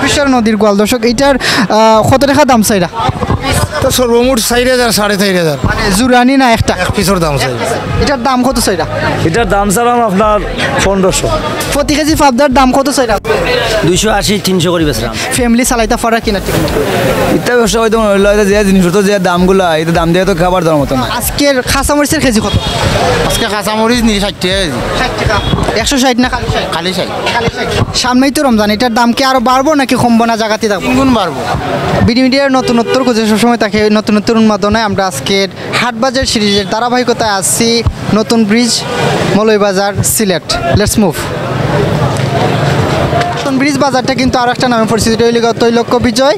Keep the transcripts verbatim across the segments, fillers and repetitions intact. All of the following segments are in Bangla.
কুশিয়ারা নদীর গোয়াল দর্শক এটার কত টাকা দাম চাইরা? তো সর্বমোট চার হাজার সাড়ে চার হাজার মানে জুরানি না একটা এক পিসের দাম চাই। এটার দাম কত চাইরা? এটার দাম চালাম আপনার পনেরোশো। প্রতি কেজি পাবদার দাম কত চাইরা? দুইশো আশি তিনশো করে বেচলাম। ফ্যামিলি চালাইতে পারা কিনা ঠিক মতো? ইত্যা ব্যবসা হয়তো যে জিনিসপত্র যে দামগুলো এটা দাম দিয়ে তো খাবার দেওয়ার মতো না। আজকের খাসামরিচের কেজি কত? আজকে কাঁচামরিচ নিয়ে ষাট টাকা কেজি। ষাট টাকা। একশো ষাট না খালি ষাট? খালি ষাট। সামনেই তো রমজান, এটার দাম কি আরো বাড়বো নাকি কমবো না জায়গাতে থাকবো? তিন গুণ বাড়বো। বিডি মিডিয়ার নতুনত্বর খুঁজে সবসময় তাকে নতুনত্বর উন্মাদনায় আমরা আজকের হাটবাজার সিরিজের ধারাবাহিকতায় আসছি নতুন bridge Moulvibazar Sylhet. Let's move. নতুন ব্রিজ বাজারটা কিন্তু আরও একটা নামে পরিচিত হইল তৈলক্য বিজয়,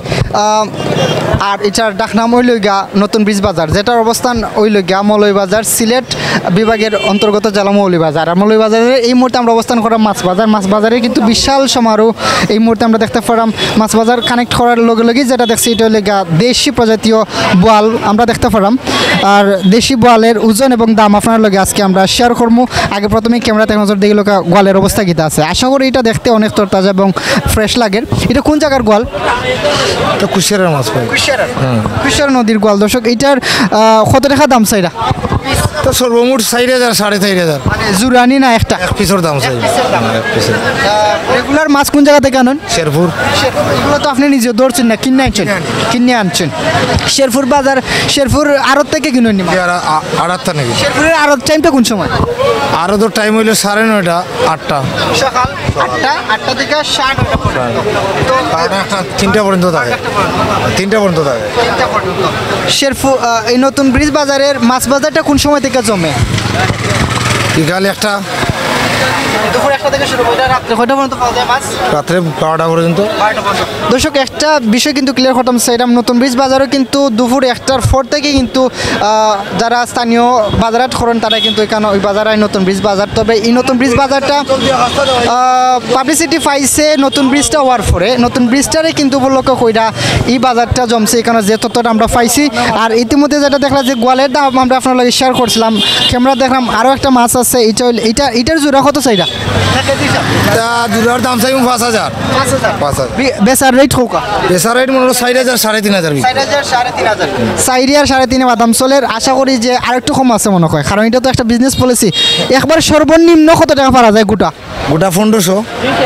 আর এটার ডাকনাম হইল গা নতুন ব্রিজ বাজার, যেটার অবস্থান হইল গা মৌলভীবাজার সিলেট বিভাগের অন্তর্গত জেলা মৌলভীবাজার। আর মৌলভীবাজারের এই মুহূর্তে আমরা অবস্থান করাম মাছ বাজার। মাছ বাজারে কিন্তু বিশাল সমারোহ এই মুহূর্তে আমরা দেখতে পারাম। মাছ বাজার কানেক্ট করার লগে লগে যেটা দেখছি এটা হইল গা দেশি প্রজাতীয় বোয়াল আমরা দেখতে পারাম। আর দেশি বোয়ালের ওজন এবং দাম আপনার লগে আজকে আমরা শেয়ার করবো। আগে প্রথমে ক্যামেরাতে নজর দিয়ে লোক গোয়ালের অবস্থা কীটা আছে। আশা করি এটা দেখতে অনেক তরতাজা এবং ফ্রেশ লাগে। এটা কোন জায়গার গোয়াল? তো কুশিয়ারার মাছ পাই। কুশিয়ারা কুশিয়ারা নদীর গোয়াল দর্শক এটার কত টাকা দাম চাইরা? তো সর্বমোট চার হাজার সাড়ে চার হাজার মানে জুরানি না একটা এক পিসের দাম চাই। রেগুলার মাছ কোন জায়গা থেকে আনেন? শেরপুর। এগুলো তো আপনি নিজে ধরছেন না, কিনে আনছেন? কিনে আনছেন। শেরপুর বাজার শেরপুর আড়ত থেকে কিনুন? আড়াতটা নাকি? শেরপুরের আড়ত টাইমটা কোন সময়? আরও তো টাইম হইলো সাড়ে নয়টা আটটা সকাল আটটা আটটা থেকে সাড়ে নয়টা পর্যন্ত। একটা তিনটা পর্যন্ত থাকে। তিনটা পর্যন্ত থাকে। শেরপুর এই নতুন ব্রিজ বাজারের মাছ বাজারটা কোন সময় থেকে জমে? বিকাল একটা দুপুর একটা থেকে শুরু করে রাত্রে কয়টা পর্যন্ত পাওয়া যায় মাছ? রাত্রে বারোটা পর্যন্ত। দর্শক একটা বিষয় কিন্তু ক্লিয়ার করতাম সেরকম নতুন ব্রিজ বাজারও কিন্তু দুপুর একটার পর থেকে কিন্তু যারা স্থানীয় বাজারহাট করেন তারা কিন্তু এখানে ওই বাজার হয় নতুন ব্রিজ বাজার। তবে এই নতুন ব্রিজ বাজারটা পাবলিসিটি পাইছে নতুন ব্রিজটা হওয়ার পরে। নতুন ব্রিজটারে কিন্তু উপলক্ষ কইরা এই বাজারটা জমছে এখানে যে তথ্যটা আমরা পাইছি। আর ইতিমধ্যে যেটা দেখলাম যে গোয়ালের দাম আমরা আপনার লাগে শেয়ার করছিলাম, ক্যামেরা দেখলাম আরও একটা মাছ আছে। এটা এটা এটার জোড়া কত চাইরা? দুটার দাম চাই পাঁচ হাজার। পাঁচ হাজার বেচার রেট হোক? বেচার রেট মনে হলো চার হাজার সাড়ে তিন হাজার। চাইরি আর সাড়ে তিনে বাদাম চলের। আশা করি যে আরেকটু কম আছে মনে হয়, কারণ এটা তো একটা বিজনেস পলিসি। একবার সর্বনিম্ন কত টাকা পারা যায় গোটা? গোটা পনেরোশো।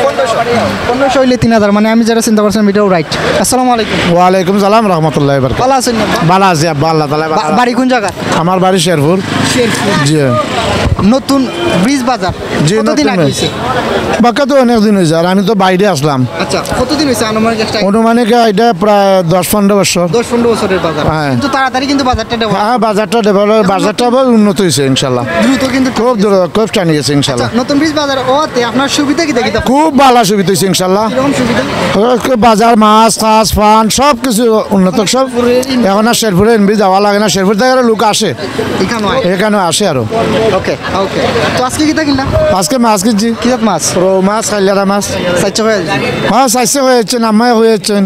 পনেরোশো হইলে তিন হাজার, মানে আমি যারা চিন্তা করছিলাম এটাও রাইট। আসসালামু আলাইকুম। ওয়ালাইকুম সালাম রহমতুল্লাহ। ভালো আছেন? ভালো আছি আব্বা, আল্লাহ তাআলা। বাড়ি কোন জায়গা? আমার বাড়ি শেরপুর। জি। নতুন ব্রিজ বাজার জি কতদিন আগে হয়েছে? বাক্কা তো অনেক দিন হয়েছে, আর আমি তো বাইরে আসলাম। আচ্ছা, কতদিন হয়েছে আনুমানিক? অনুমানিক এটা প্রায় দশ পনেরো বছর। দশ পনেরো বছরের বাজার। হ্যাঁ, কিন্তু তাড়াতাড়ি কিন্তু বাজারটা ডেভেলপ। হ্যাঁ, বাজারটা ডেভেলপ, বাজারটা উন্নত হয়েছে ইনশাল্লাহ। দ্রুত কিন্তু খুব দ্রুত, খুব টানি গেছে ইনশাল্লাহ। নতুন ব্রিজ বাজার ওতে আপনার সুবিধা কি দেখি? খুব ভালো সুবিধা হয়েছে ইনশাল্লাহ। সুবিধা বাজার মাছ কাজ ফান সব কিছু উন্নত। সব এখন আর শেরপুরে এনবি যাওয়া লাগে না, শেরপুর থেকে লোক আসে এখানে আসে আরো। ওকে ওকে। তো আজকে কি কিনলাম? আজকে মাছ কিনছি। কি মাছ? রৌ মাছ, কালিয়ারা মাছ। চারশো হয়ে হ্যাঁ, চারশো হয়েছেন, আমায় হয়েছেন।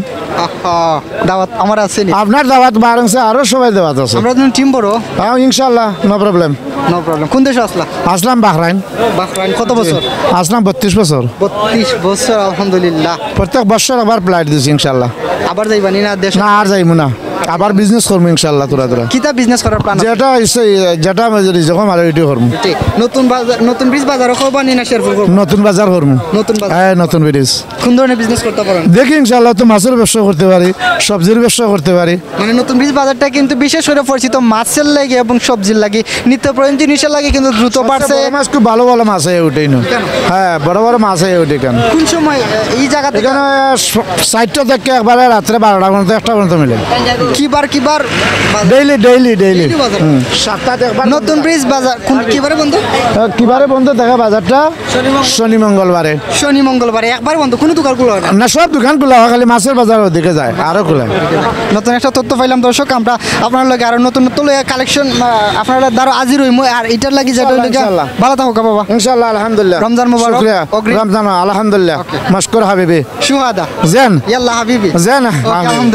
দাওয়াত আমার আছে। আপনার দাওয়াত বাড়ছে, আরো সবাই দাওয়াত আছে। আমরা টিম বড়। হ্যাঁ ইনশাল্লাহ, নো প্রবলেম। No problem. কোন দেশে আসলা? আসলাম বাহরাইন। বাহরাইন। কত বছর? আসলাম বত্রিশ বছর। বত্রিশ বছর, আলহামদুলিল্লাহ। প্রত্যেক বছর আবার ফ্লাইট দিছি ইনশাল্লাহ। আবার যাইবানি না দেশ? না, আর যাইবো না, আবার বিজনেস করবো ইনশাল্লাহ। তোরা তোরা কিতা বিজনেস করার প্ল্যান? যেটা যেটা যখন আর এটি করবো। নতুন বাজার, নতুন ব্রিজ বাজারও করবানি না শেরপুর? নতুন বাজার করবো। নতুন বাজার, হ্যাঁ, নতুন ব্রিজ। কোন ধরনের বিজনেস করতে পারেন? দেখি ইনশাল্লাহ, তো মাছের ব্যবসা করতে পারি, সবজির ব্যবসা করতে পারি। মানে নতুন ব্রিজ বাজারটা কিন্তু বিশেষ করে পরিচিত মাছের লাগে এবং সবজির লাগে, নিত্য প্রয়োজন জিনিসের লাগে কিন্তু দ্রুত বাড়ছে। মাছ খুব ভালো ভালো মাছ হয় ওটাই না। হ্যাঁ, বড় বড় মাছ হয় ওটাই। কেন কোন সময় এই জায়গা থেকে? এখানে সাতটা থেকে একবারে রাত্রে বারোটা পর্যন্ত একটা পর্যন্ত মিলে। কিবার কিবার? ডেইলি ডেইলি ডেইলি সাতটা। নতুন ব্রিজ বাজার কোন কিবারে বন্ধ? কিবারে বন্ধ দেখা বাজারটা? শনি মঙ্গলবারে। শনি মঙ্গলবারে একবার বন্ধ, কোনো দোকান খোলা হয় না? সব দোকান খোলা হয়, খালি মাছের বাজার ওদিকে যায় আরো খোলা। নতুন একটা তথ্য পাইলাম দর্শক। আমরা আপনার লগে আরো নতুন নতুন কালেকশন আপনারা দ্বারা আজির হইম। আর এটার লাগি যেটা ভালো থাকুক বাবা ইনশাআল্লাহ। আলহামদুলিল্লাহ। রমজান মুবারক। রমজান আলহামদুলিল্লাহ। মাশকুর হাবিবি। শুহাদা জেন ইয়াল্লাহ হাবিবি। জেন আলহামদুলিল্লাহ।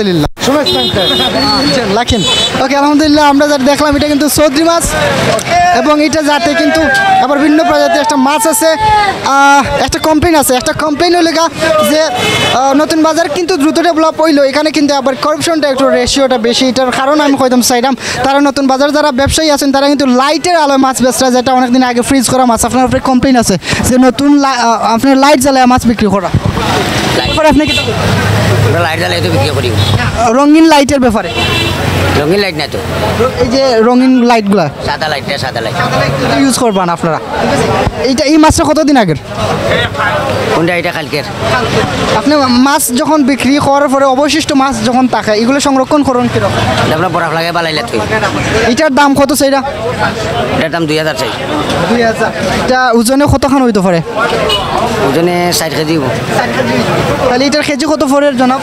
লাখেন ওকে আলহামদুলিল্লাহ আমরা যা দেখলাম এটা কিন্তু চৌধুরী মাছ এবং এটা যাতে কিন্তু আবার ভিন্ন প্রজাতির একটা মাছ আছে আহ, একটা কমপ্লেন আছে একটা কমপ্লেন হলে গা যে আহ, নতুন বাজার কিন্তু দ্রুত ডেভেলপ হইলো এখানে কিন্তু আবার করাপশনটা একটু রেশিওটা বেশি এটার কারণ আমি কইতাম চাইলাম তারা নতুন বাজার যারা ব্যবসায়ী আছেন তারা কিন্তু লাইটের আলোয় মাছ বেচরা যেটা অনেকদিন আগে ফ্রিজ করা মাছ আপনার উপরে কমপ্লেন আছে যে নতুন লা- আহ, আপনার লাইট জ্বালায় মাছ বিক্রি করা এরপরে আপনি কি আমরা লাইট জ্বালাই তো বিক্রি করি রঙিন লাইটের ব্যাপারে রঙিন লাইট না তো এই যে রঙিন লাইটগুলা সাদা লাইট না সাদা লাইট ইউজ করবেন আপনারা এইটা এই মাছটা কতদিন আগের কোনটা এটা কালকের আপনি মাছ যখন বিক্রি করার পরে অবশিষ্ট মাছ যখন থাকে এগুলো সংরক্ষণ করুন কিরকম এটা আমরা বরফ লাগাই বালাইলে তুই এটার দাম কত সেইটা এটার দাম দুই হাজার চাই দুই হাজার এটা ওজনে কতখান হইতে পারে ওজনে ষাট কেজি হইব। তাহলে এটার কেজি কত পরে জনাব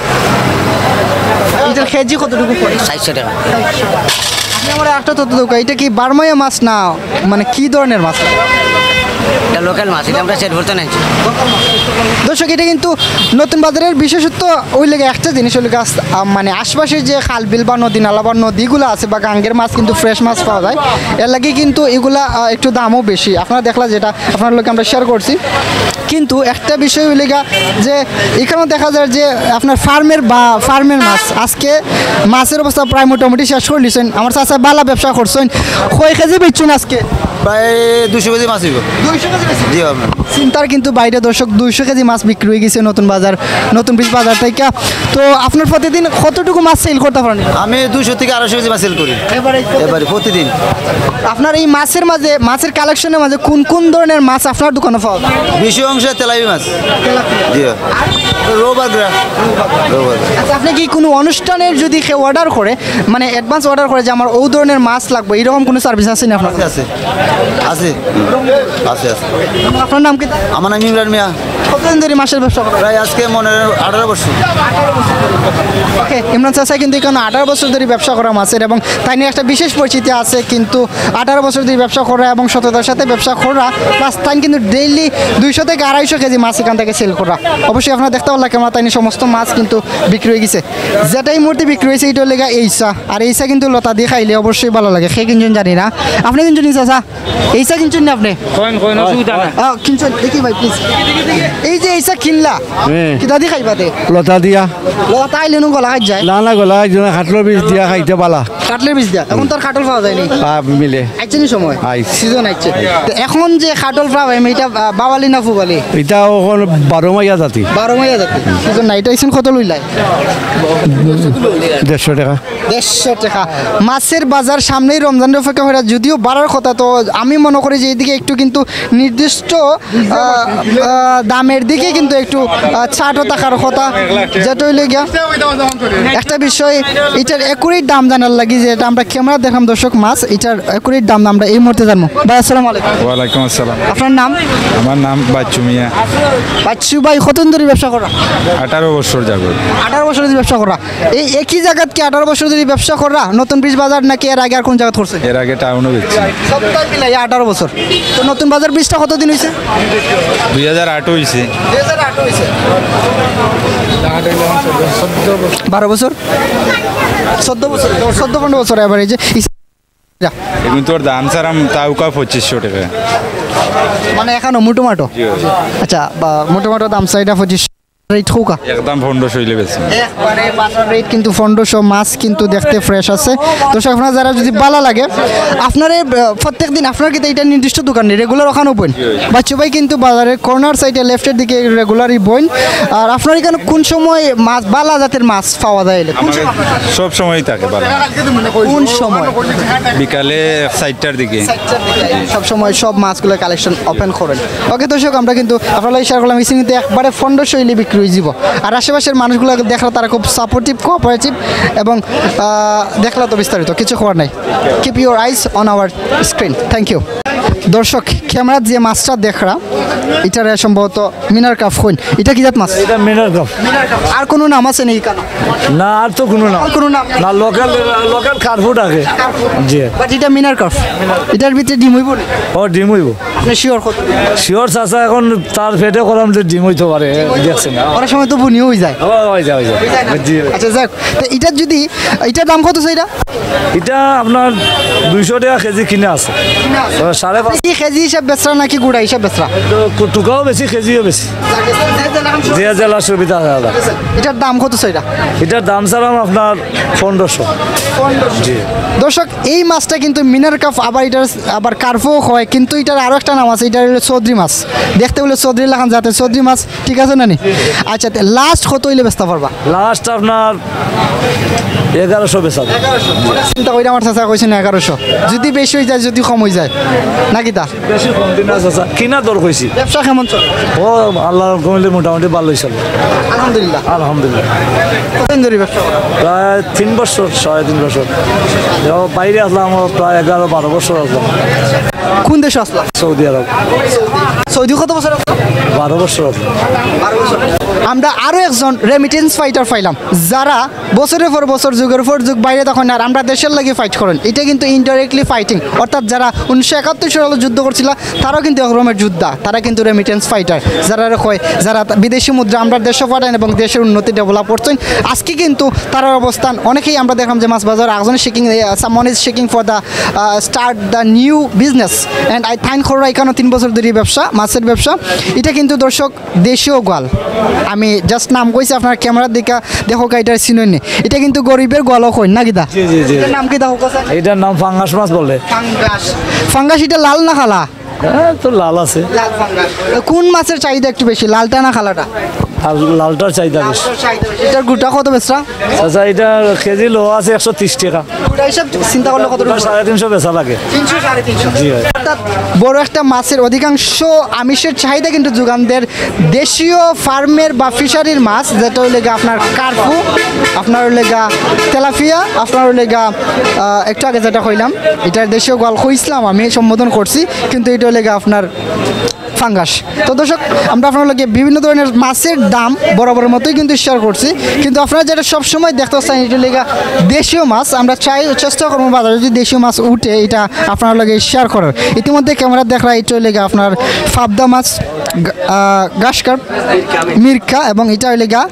এটার কেজি কতটুকু পড়ে ষাটশো টাকা আপনি আমার একটা তথ্য দোকা এটা কি বারমাইয়া মাছ না মানে কি ধরনের মাছ এটা লোকাল মাছ এটা আমরা সেট ভরতে নাইছি দর্শক এটা কিন্তু নতুন বাজারের বিশেষত্ব ওই লেগে একটা জিনিস ওই লেগে আস- আহ, মানে আশপাশে যে খাল বিল বা নদী নালা বা নদীগুলো আছে বা গাঙ্গের মাছ কিন্তু ফ্রেশ মাছ পাওয়া যায় এর লাগে কিন্তু এগুলা আহ, একটু দামও বেশি আপনারা দেখলা যেটা আপনার লোক আমরা শেয়ার করছি কিন্তু একটা বিষয় ওই লেগা যে এখানেও দেখা যায় যে আপনার ফার্মের বা ফার্মের মাছ আজকে মাছের অবস্থা প্রায় মোটামুটি শেষ করে দিচ্ছেন আমার চাচা বালা ব্যবসা করছেন কয় কেজি বেচছেন আজকে প্রায় দুশো কেজি মাছ হইব দুইশো কেজি বেচছেন? জি আপনার চিন্তার কিন্তু বাইরে দর্শক দুইশো কেজি মাছ বিক্রি হয়ে গেছে নতুন বাজার নতুন ব্রিজ বাজার থেকে তো আপনার প্রতিদিন কতটুকু মাছ সেল করতে পারেন আমি দুশো থেকে আড়াইশো কেজি মাছ সেল করি এবারে এবারে প্রতিদিন আপনার এই মাছের মাঝে মাছের কালেকশনের মাঝে কোন কোন ধরনের মাছ আপনার দোকানে পাওয়া যায় বেশি অংশে তেলাপি মাছ জি রোবার গ্রা রোবার আচ্ছা আপনি কি কোনো অনুষ্ঠানের যদি কেউ অর্ডার করে মানে অ্যাডভান্স অর্ডার করে যে আমার ওই ধরনের মাছ লাগবে এরকম কোনো সার্ভিস আছে না আপনার আছে আছে আছে আছে আপনার নাম কি আমার নাম ইমরান মিয়া কতদিন ধরে মাছের ব্যবসা করেন প্রায় আজকে মনে হয় আঠারো বছর ওকে ইমরান চাচা কিন্তু এখানে আঠারো বছর ধরে ব্যবসা করা মাছের এবং তাই নিয়ে একটা বিশেষ পরিচিতি আছে কিন্তু আঠারো বছর ধরে ব্যবসা করা এবং সততার সাথে ব্যবসা করা প্লাস তাই কিন্তু ডেইলি দুইশো থেকে আড়াইশো কেজি মাছ এখান থেকে সেল করা অবশ্যই আপনারা দেখতে পারলাম কেমন তাই নিয়ে সমস্ত মাছ কিন্তু বিক্রি হয়ে গেছে যেটা এই মুহূর্তে বিক্রি হয়েছে এইটা লেগা এইসা আর এইসা কিন্তু লতা দিয়ে খাইলে অবশ্যই ভালো লাগে সে কিনছেন জানি না আপনি কিনছেন চাচা এইসা কিনছেন না আপনি আহ, কিনছেন দেখি ভাই প্লিজ এই যে এইসা কিনলা কিতা দিয়ে খাইবা দে লতা দিয়া লতা আইলে নো গলা খাই যায় লানা গলা একজনে খাটলো বীজ দিয়া খাইতে পালা কাটলের বীজ দিয়া এখন তার কাটল পাওয়া যায়নি আহ, মিলে আইছে নি সময় আইছে। সিজন আইছে তো এখন যে কাটল পাওয়া যায় এটা আহ, বাওয়ালি না ফুবালি এটা ওখান বারো মাইয়া জাতি বারো মাইয়া যাতে সিজন নাই এটা আইছেন কত লইলাই দেড়শো টাকা দেড়শো টাকা মাছের বাজার সামনেই রমজানের অপেক্ষা হয়ে আছে। যদিও বাড়ার কথা তো আমি মনে করি যে এইদিকে একটু কিন্তু নির্দিষ্ট আহ, আহ, দামের দিকে কিন্তু একটু আহ, ছাড়ও থাকার কথা যেটা হইলে গিয়া একটা বিষয় এটার একুরেট দাম জানার লাগি যে এটা আমরা ক্যামেরা দেখলাম দর্শক মাছ এটার একুরেট দাম আমরা এই মুহূর্তে জানবো ভাই আসসালামু আলাইকুম ওয়ালাইকুম আসসালাম আপনার নাম আমার নাম বাচ্চু মিয়া বাচ্চু ভাই কতদিন ধরে ব্যবসা করা আঠারো বছর যাবে আঠারো বছর ধরে ব্যবসা করা এই একই জায়গাত কি আঠারো বছর ধরে ব্যবসা করা নতুন ব্রিজ বাজার নাকি এর আগে আর কোন জায়গা করছে এর আগে টাউনও বেচছি সপ্তাহ মিলাই আঠারো বছর তো নতুন বাজার ব্রিজটা কতদিন হয়েছে দুই হাজার আট হয়েছে দুই হাজার আট হয়েছে বারো বছর চোদ্দ বছর চোদ্দ পনেরো বছর এবার এই যে এখন তোর দাম সারাম তাউকা পঁচিশশো টাকা মানে এখনো মোটোমাটো আচ্ছা বা মোটোমাটো দাম চাইটা পঁচিশ রেট হোকা একদম পনেরোশো হইলে বেশি একবারে বাজার রেট কিন্তু পনেরোশো মাছ কিন্তু দেখতে ফ্রেশ আছে তো সে আপনার যারা যদি ভালো লাগে আপনার প্রত্যেক দিন আপনার কিন্তু এটা নির্দিষ্ট দোকান নেই রেগুলার ওখানে বইন বাচ্চু ভাই কিন্তু বাজারের কর্নার সাইডে লেফটের দিকে রেগুলারই বইন আর আপনার এখানে কোন সময় মাছ বালা জাতের মাছ পাওয়া যায় এলে? কোন আমার সময়? সব সময় থাকে ভালো কোন সময় বিকালে চারটার দিকে সব সময় সব মাছগুলো কালেকশন ওপেন করেন ওকে দর্শক আমরা কিন্তু আপনারা ইশারা করলাম মিসিং কিন্তু একবারে ফন্ড শৈলী বিক্রি হয়ে যাব আর আশেপাশের মানুষগুলো দেখলে তারা খুব সাপোর্টিভ কোঅপারেটিভ এবং আহ, দেখলা তো বিস্তারিত কিছু খবর নাই keep your eyes on our screen thank you দর্শক ক্যামেরা যে মাছটা দেখরা এটার সম্ভবত মিনার কাপ হইন এটা কি জাত মাছ এটা মিনার কাপ আর কোনো নাম আছে নাকি কেন না আর তো কোনো না আর কোনো নাম না লোকাল লোকাল কার্ফুট আগে জি বাট এটা মিনার কাপ এটার ভিতরে ডিম হইব না ও ডিম হইব আপনি শিওর কত শিওর চাচা এখন তার পেটে করাম যে ডিম হইতে পারে দেখছেন না অনেক সময় তো বুনিও হয়ে যায় ও হয়ে যায় হয়ে যায় জি আচ্ছা যাক তো এটার যদি এটার দাম কত সেটা এটা আপনার দুইশো টাকা কেজি কিনে আছে তো সাড়ে পাঁচ কি কেজি হিসাব বেচরা নাকি গুড়া হিসাব বেচরা তো টুকাও বেশি কেজিও বেশি যে জেলার সুবিধা আলাদা এটার দাম কত সেটা এটার দাম ছাড়াম আপনার পনেরোশো জি দর্শক এই মাছটা কিন্তু মিনার কাপ আবার এটার আবার কার্ফো হয় কিন্তু এটার আরও একটা নাম আছে এটা হলো চৌধুরী মাছ দেখতে বলে চৌধুরী লাখান যাতে চৌধুরী মাছ ঠিক আছে না নি আচ্ছা লাস্ট কত হইলে বেচতে পারবা লাস্ট আপনার এগারোশো বেচা চিন্তা করে আমার চাচা কইছে না এগারোশো যদি বেশি হয়ে যায় যদি কম হয়ে যায় নাকি তা বেশি কম দিন আছে স্যার কিনা দর কইছি ব্যবসা কেমন চলে ও আল্লাহ কমিলে মোটামুটি ভালোই চলে আলহামদুলিল্লাহ আলহামদুলিল্লাহ কতদিন ধরে ব্যবসা করো? প্রায় তিন বছর সাড়ে তিন বছর এও বাইরে আসলাম ও প্রায় এগারো বারো বছর আসলাম কোন দেশে আসলাম সৌদি আরব সৌদি কত বছর আসলাম বারো বছর আসলাম আমরা আরও একজন রেমিটেন্স ফাইটার পাইলাম যারা বছরের পর বছর যুগের পর যুগ বাইরে তখন আর আমরা দেশের লাগে ফাইট করেন এটা কিন্তু ইনডাইরেক্টলি ফাইটিং অর্থাৎ যারা উনিশশো একাত্তর সালে যুদ্ধ করছিল তারাও কিন্তু একরকমের যোদ্ধা তারা কিন্তু রেমিটেন্স ফাইটার যারা হয় যারা বিদেশি মুদ্রা আমরা দেশে পাঠান এবং দেশের উন্নতি ডেভেলপ করছেন আজকে কিন্তু তার অবস্থান অনেকেই আমরা দেখলাম যে মাছ বাজার একজন seeking salmon is seeking for the start the new business and I thank for এখানে তিন বছর ধরে ব্যবসা মাছের ব্যবসা এটা কিন্তু দর্শক দেশীয় গোয়াল আমি জাস্ট নাম কইছি আপনার ক্যামেরার দিকে দেখো এটার চিননি এটা কিন্তু গরিবের গোয়ালও কই না কিদা জি জি জি এটার নাম কি দেখো কাছে এটার নাম ফাঙ্গাস মাছ বলে ফাঙ্গাস ফাঙ্গাস এটা লাল না খালা হ্যাঁ তো লাল আছে লাল ফাঙ্গাস কোন মাছের চাহিদা একটু বেশি লালটা না খালাটা আর লালটার চাহিদা বেশি এটার গুটা কত বেচরা আচ্ছা এটা কেজি লো আছে একশো তিরিশ টাকা গুটা হিসাব চিন্তা করলে কত ওটা সাড়ে তিনশো বেচা লাগে তিনশো সাড়ে তিনশো জি ভাই অর্থাৎ বড় একটা মাছের অধিকাংশ আমিষের চাহিদা কিন্তু যোগানদের দেশীয় ফার্মের বা ফিশারির মাছ যেটা হইলে গা আপনার কার্পু আপনার হইলে গা তেলাপিয়া আপনার হইলে গা আহ, একটু আগে যেটা কইলাম এটার দেশীয় গল কইছিলাম আমি সম্বোধন করছি কিন্তু এটা হইলে গা আপনার ফাঙ্গাস তো দর্শক আমরা আপনার লগে বিভিন্ন ধরনের মাছের দাম বরাবরের মতোই কিন্তু শেয়ার করছি কিন্তু আপনারা যেটা সবসময় দেখতে চান এটা লেগা দেশীয় মাছ আমরা চাই চেষ্টা করবো বাজারে যদি দেশীয় মাছ উঠে এটা আপনার লগে শেয়ার করার ইতিমধ্যে ক্যামেরা দেখরা এটা লেগে আপনার ফাবদা মাছ গাছকার মির্কা এবং এটা হইলে গা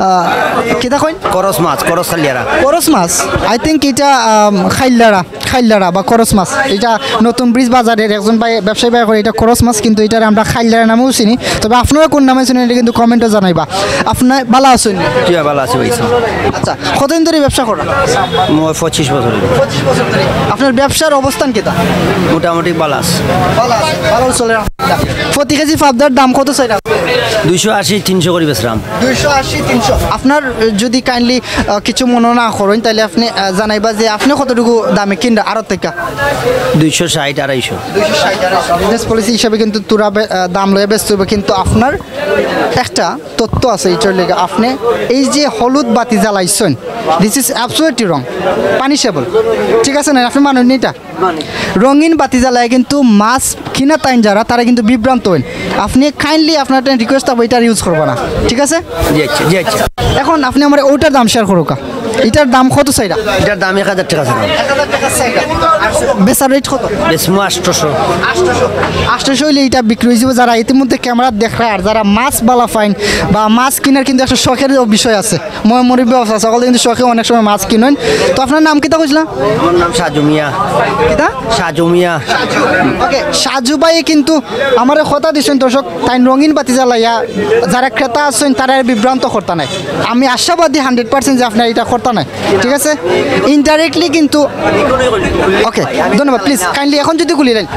কি দেখুন করস মাছ করস খালিয়ারা করস মাছ আই থিঙ্ক এটা খাইল্লারা খাইল্লারা বা করস মাছ এটা নতুন ব্রিজ বাজারের একজন ভাই ব্যবসায়ী ভাই করে এটা করস মাছ কিন্তু এটার আমরা খাইল্লারা নামেও চিনি তবে আপনারা কোন নামে চিনেন এটা কিন্তু কমেন্টে জানাইবা আপনার ভালো আছেন কি ভালো আছে ভাই আচ্ছা কতদিন ধরে ব্যবসা করেন মই পঁচিশ বছর পঁচিশ বছর ধরে আপনার ব্যবসার অবস্থান কেটা মোটামুটি ভালো আছে ভালো আছে ভালো চলে প্রতি কেজি ফাবদার দাম কত চাই দুইশো আশি তিনশো করে বেচলাম দুইশো আশি তিনশো আপনার আহ, যদি কাইন্ডলি কিছু মনে না করেন তাহলে আপনি আহ, জানাইবা যে আপনি কতটুকু দামে কিনরা আরো থেকে দুইশো ষাট আড়াইশো বিজনেস পলিসি হিসাবে কিন্তু তোরা বে- আহ, দাম লয়ে ব্যস্ত হবে কিন্তু আপনার একটা তথ্য আছে এইটার লেগে আপনি এই যে হলুদ বাতি জ্বালাইছেন this is absolutely wrong punishable ঠিক আছে না আপনি মানুষ এটা রঙিন বাতি জ্বালায় কিন্তু মাছ কিনা তাইন যারা তারা কিন্তু বিভ্রান্ত হন আপনি কাইন্ডলি আপনার রিকোয়েস্ট হবে এটার ইউজ করবো না ঠিক আছে জি আচ্ছা জি আচ্ছা এখন আপনি আমার ওটার দাম শেয়ার করুকা এটার দাম কত চাইরা এটার দাম এক হাজার টাকা ছিল বেচার রেট কত বেসমু আটশোশো আটশোশো হইলে এটা বিক্রি হয়ে যাবে যারা ইতিমধ্যে ক্যামেরা দেখায় আর যারা মাছ বালা ফাইন বা মাছ কেনার কিন্তু একটা শখের বিষয় আছে মই মরিব আছে সকলে কিন্তু শখে অনেক সময় মাছ কিনেন তো আপনার নাম কিতা কইছিলাম আমার নাম সাজু মিয়া কিতা সাজু মিয়া ওকে সাজু ভাই কিন্তু আমার কথা দিচ্ছেন দর্শক তাই রঙিন বাতি জ্বালাইয়া যারা ক্রেতা আছেন তারা আর বিভ্রান্ত করতে নাই আমি আশাবাদী হান্ড্রেড পার্সেন্ট যে আপনার এটা করতে নাই ঠিক আছে ইনডাইরেক্টলি কিন্তু ওকে ধন্যবাদ প্লিজ কাইন্ডলি এখন যদি খুলি দেন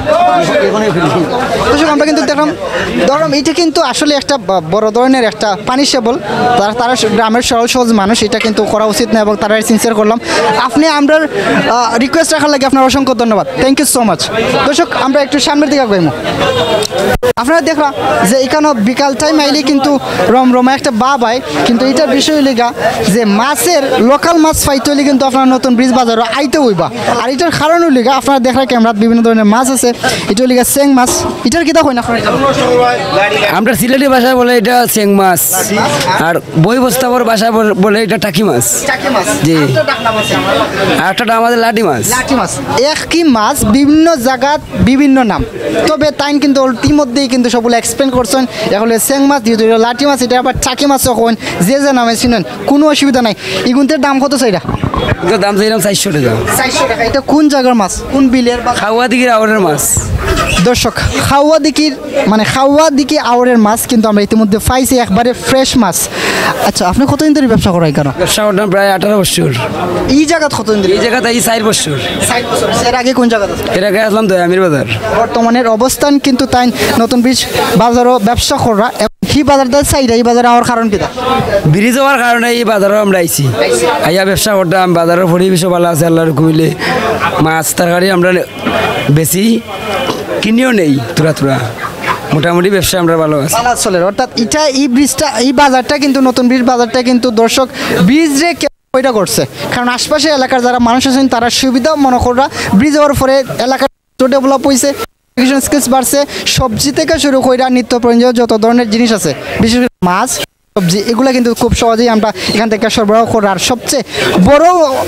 দর্শক আমরা কিন্তু দেখলাম ধরলাম এটা কিন্তু আসলে একটা ব- বড় ধরনের একটা পানিশেবল তারা তারা গ্রামের সরল সহজ মানুষ এটা কিন্তু করা উচিত না এবং তারা সিনসিয়ার করলাম আপনি আমরা রিকোয়েস্ট রাখার লাগে আপনার অসংখ্য ধন্যবাদ থ্যাংক ইউ সো মাচ দর্শক আমরা একটু সামনের দিকে আগাইমু আপনারা দেখলাম যে এখানে বিকাল টাইম আইলে কিন্তু রমরমা একটা বা বাই কিন্তু এটার বিষয় লেগা যে মাছের লোকাল মাছ পাইতে হলে কিন্তু আপনার নতুন ব্রিজ বাজারও আইতে হইবা। আর এটার কারণ হইলে গিয়া আপনারা দেখা ক্যামেরাত বিভিন্ন ধরনের মাছ আছে, এটা হইলে গিয়া চেং মাছ। এটার কিতা কই না আপনারা? আমরা সিলেটি ভাষায় বলে এটা চেং মাছ, আর বই বস্তাবর ভাষায় বল- বলে এটা টাকি মাছ। চাকি মাছ। জি। আরেকটা ডাকনাম আছে। আর একটা আমাদের লাঠি মাছ। লাঠি মাছ। একই মাছ বিভিন্ন জায়গাত বিভিন্ন নাম, তবে তাই কিন্তু ইতিমধ্যেই কিন্তু সবগুলো এক্সপ্লেন করছেন। এখন চেং মাছ দিয়ে দিল, লাঠি মাছ, এটা আবার চাকি মাছও কোন, যে যে নামে চিনেন কোনো অসুবিধা নাই। এগুনদের দাম কত চাইরা? এটার দাম চাইলাম চারশো টাকা। চারশো টাকা। এটা কোন জায়গার মাছ, কোন বিলের বা খাওয়া দিকে আওয়ারের মাছ। দর্শক খাওয়া দিকির মানে খাওয়া দিকে আওয়ারের মাছ কিন্তু আমরা ইতিমধ্যে পাইছি, একবারে ফ্রেশ মাছ। আচ্ছা, আপনি কতদিন ধরে ব্যবসা করাই কেন? ব্যবসা করলাম প্রায় আঠারো বছর। এই জায়গা কতদিন ধরে? এই জায়গাতে এই চার বছর। ষাট বছর। এর আগে কোন জায়গা আছে? এর আগে আসলাম দয়ামির বাজার। বর্তমানের অবস্থান কিন্তু তাই নতুন ব্রিজ বাজারও ব্যবসা করা। কি বাজার দেয় চাইরা এই বাজারে আমার কারণ কিটা? ব্রিজ হওয়ার কারণে এই বাজারও আমরা আইছি, আইয়া ব্যবসা করতাম। বাজারের পরিবেশও ভালো আছে আল্লাহর কুমিলে। মাছ তরকারি আমরা বেশি কিনিও নেই, তুরা তুরা মোটামুটি ব্যবসা আমরা ভালো আছে। পালা চলে, অর্থাৎ এটা এই ব্রিজটা এই বাজারটা কিন্তু নতুন ব্রিজ বাজারটা কিন্তু দর্শক ব্রিজ রে ওইটা করছে, কারণ আশপাশে এলাকার যারা মানুষ আছেন তারা সুবিধা মনে করা ব্রিজ হওয়ার পরে এলাকার ডেভেলপ হয়েছে, এডুকেশন স্কিলস বাড়ছে, সবজি থেকে শুরু করে নিত্য প্রয়োজনীয় যত ধরনের জিনিস আছে, বিশেষ করে মাছ সবজি এগুলা কিন্তু খুব সহজেই আমরা এখান থেকে সরবরাহ করার। আর সবচেয়ে বড়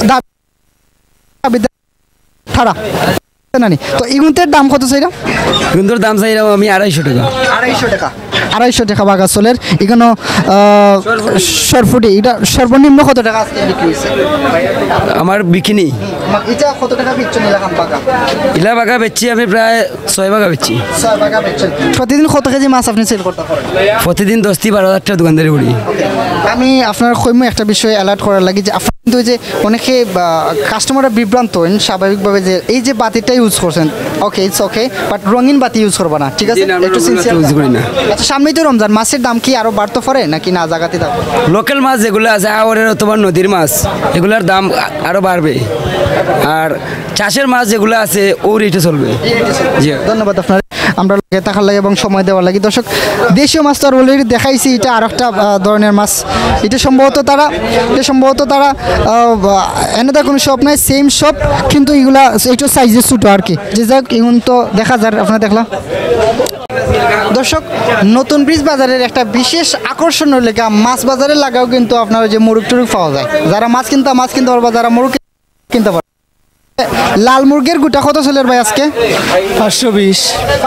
দাবি ঠাড়া নানি, তো ইগুনতের দাম কত চাইলাম? কিন্তু দাম চাইলাম আমি আড়াইশো টাকা। আড়াইশো টাকা। আড়াইশো টাকা বাগাসলের এখানে সরফুটি, এটা সর্বনিম্ন কত টাকা আজকে বিক্রি হয়েছে? আমার বিকিনি এটা কত টাকা বিচ্ছু নিলাম বাগা? ইলা বাগা বেচছি আমি প্রায় ছয় বাগা বেচছি। ছয় বাগা বেচছেন। প্রতিদিন কত কেজি মাছ আপনি সেল করতে পারেন? প্রতিদিন দশটি বারো হাজারটা দোকানদারি করি। আমি আপনার কইমু একটা বিষয়ে অ্যালার্ট করার লাগে যে আপনি কিন্তু যে অনেকে কাস্টমাররা বিভ্রান্ত হন স্বাভাবিকভাবে যে এই যে বাতিটা ইউজ করছেন, ওকে ইটস ওকে, বাট রঙিন বাতি ইউজ করবা না, ঠিক আছে? জি না, আমরা একটু রঙিন বাতি sincere use করি না। আচ্ছা, সামনেই তো রমজান, মাছের দাম কি আরো বাড়তে পারে নাকি না জায়গাতে দাম? লোকাল মাছ যেগুলো আছে আওয়ারের অথবা নদীর মাছ এগুলোর দাম আ- আরো বাড়বে, আর চাষের মাছ যেগুলো আছে ও রেটে চলবে। জি। ধন্যবাদ আপনার, আমরা লাগে থাকার লাগে এবং সময় দেওয়ার লাগে। দর্শক দেশীয় মাছ তো আর অলরেডি দেখাইছি, এটা আর একটা ধরনের মাছ। এটা সম্ভবত তারা এটা সম্ভবত তারা এনেদা কোনো শপ নাই, সেম শপ, কিন্তু এগুলা একটু সাইজে ছোটো আর কি। যে যাক এগুন তো দেখা যায়, আপনারা দেখলাম। দর্শক নতুন ব্রিজ বাজারের একটা বিশেষ আকর্ষণ হলে মাছ বাজারে লাগাও কিন্তু আপনার যে মুরগ টুরুগ পাওয়া যায়, যারা মাছ কিনতে মাছ কিনতে পারবা, যারা মুরগ কিনতে পারবে। লাল মুরগির গোটা কত চলের ভাই আজকে? পাঁচশো বিশ।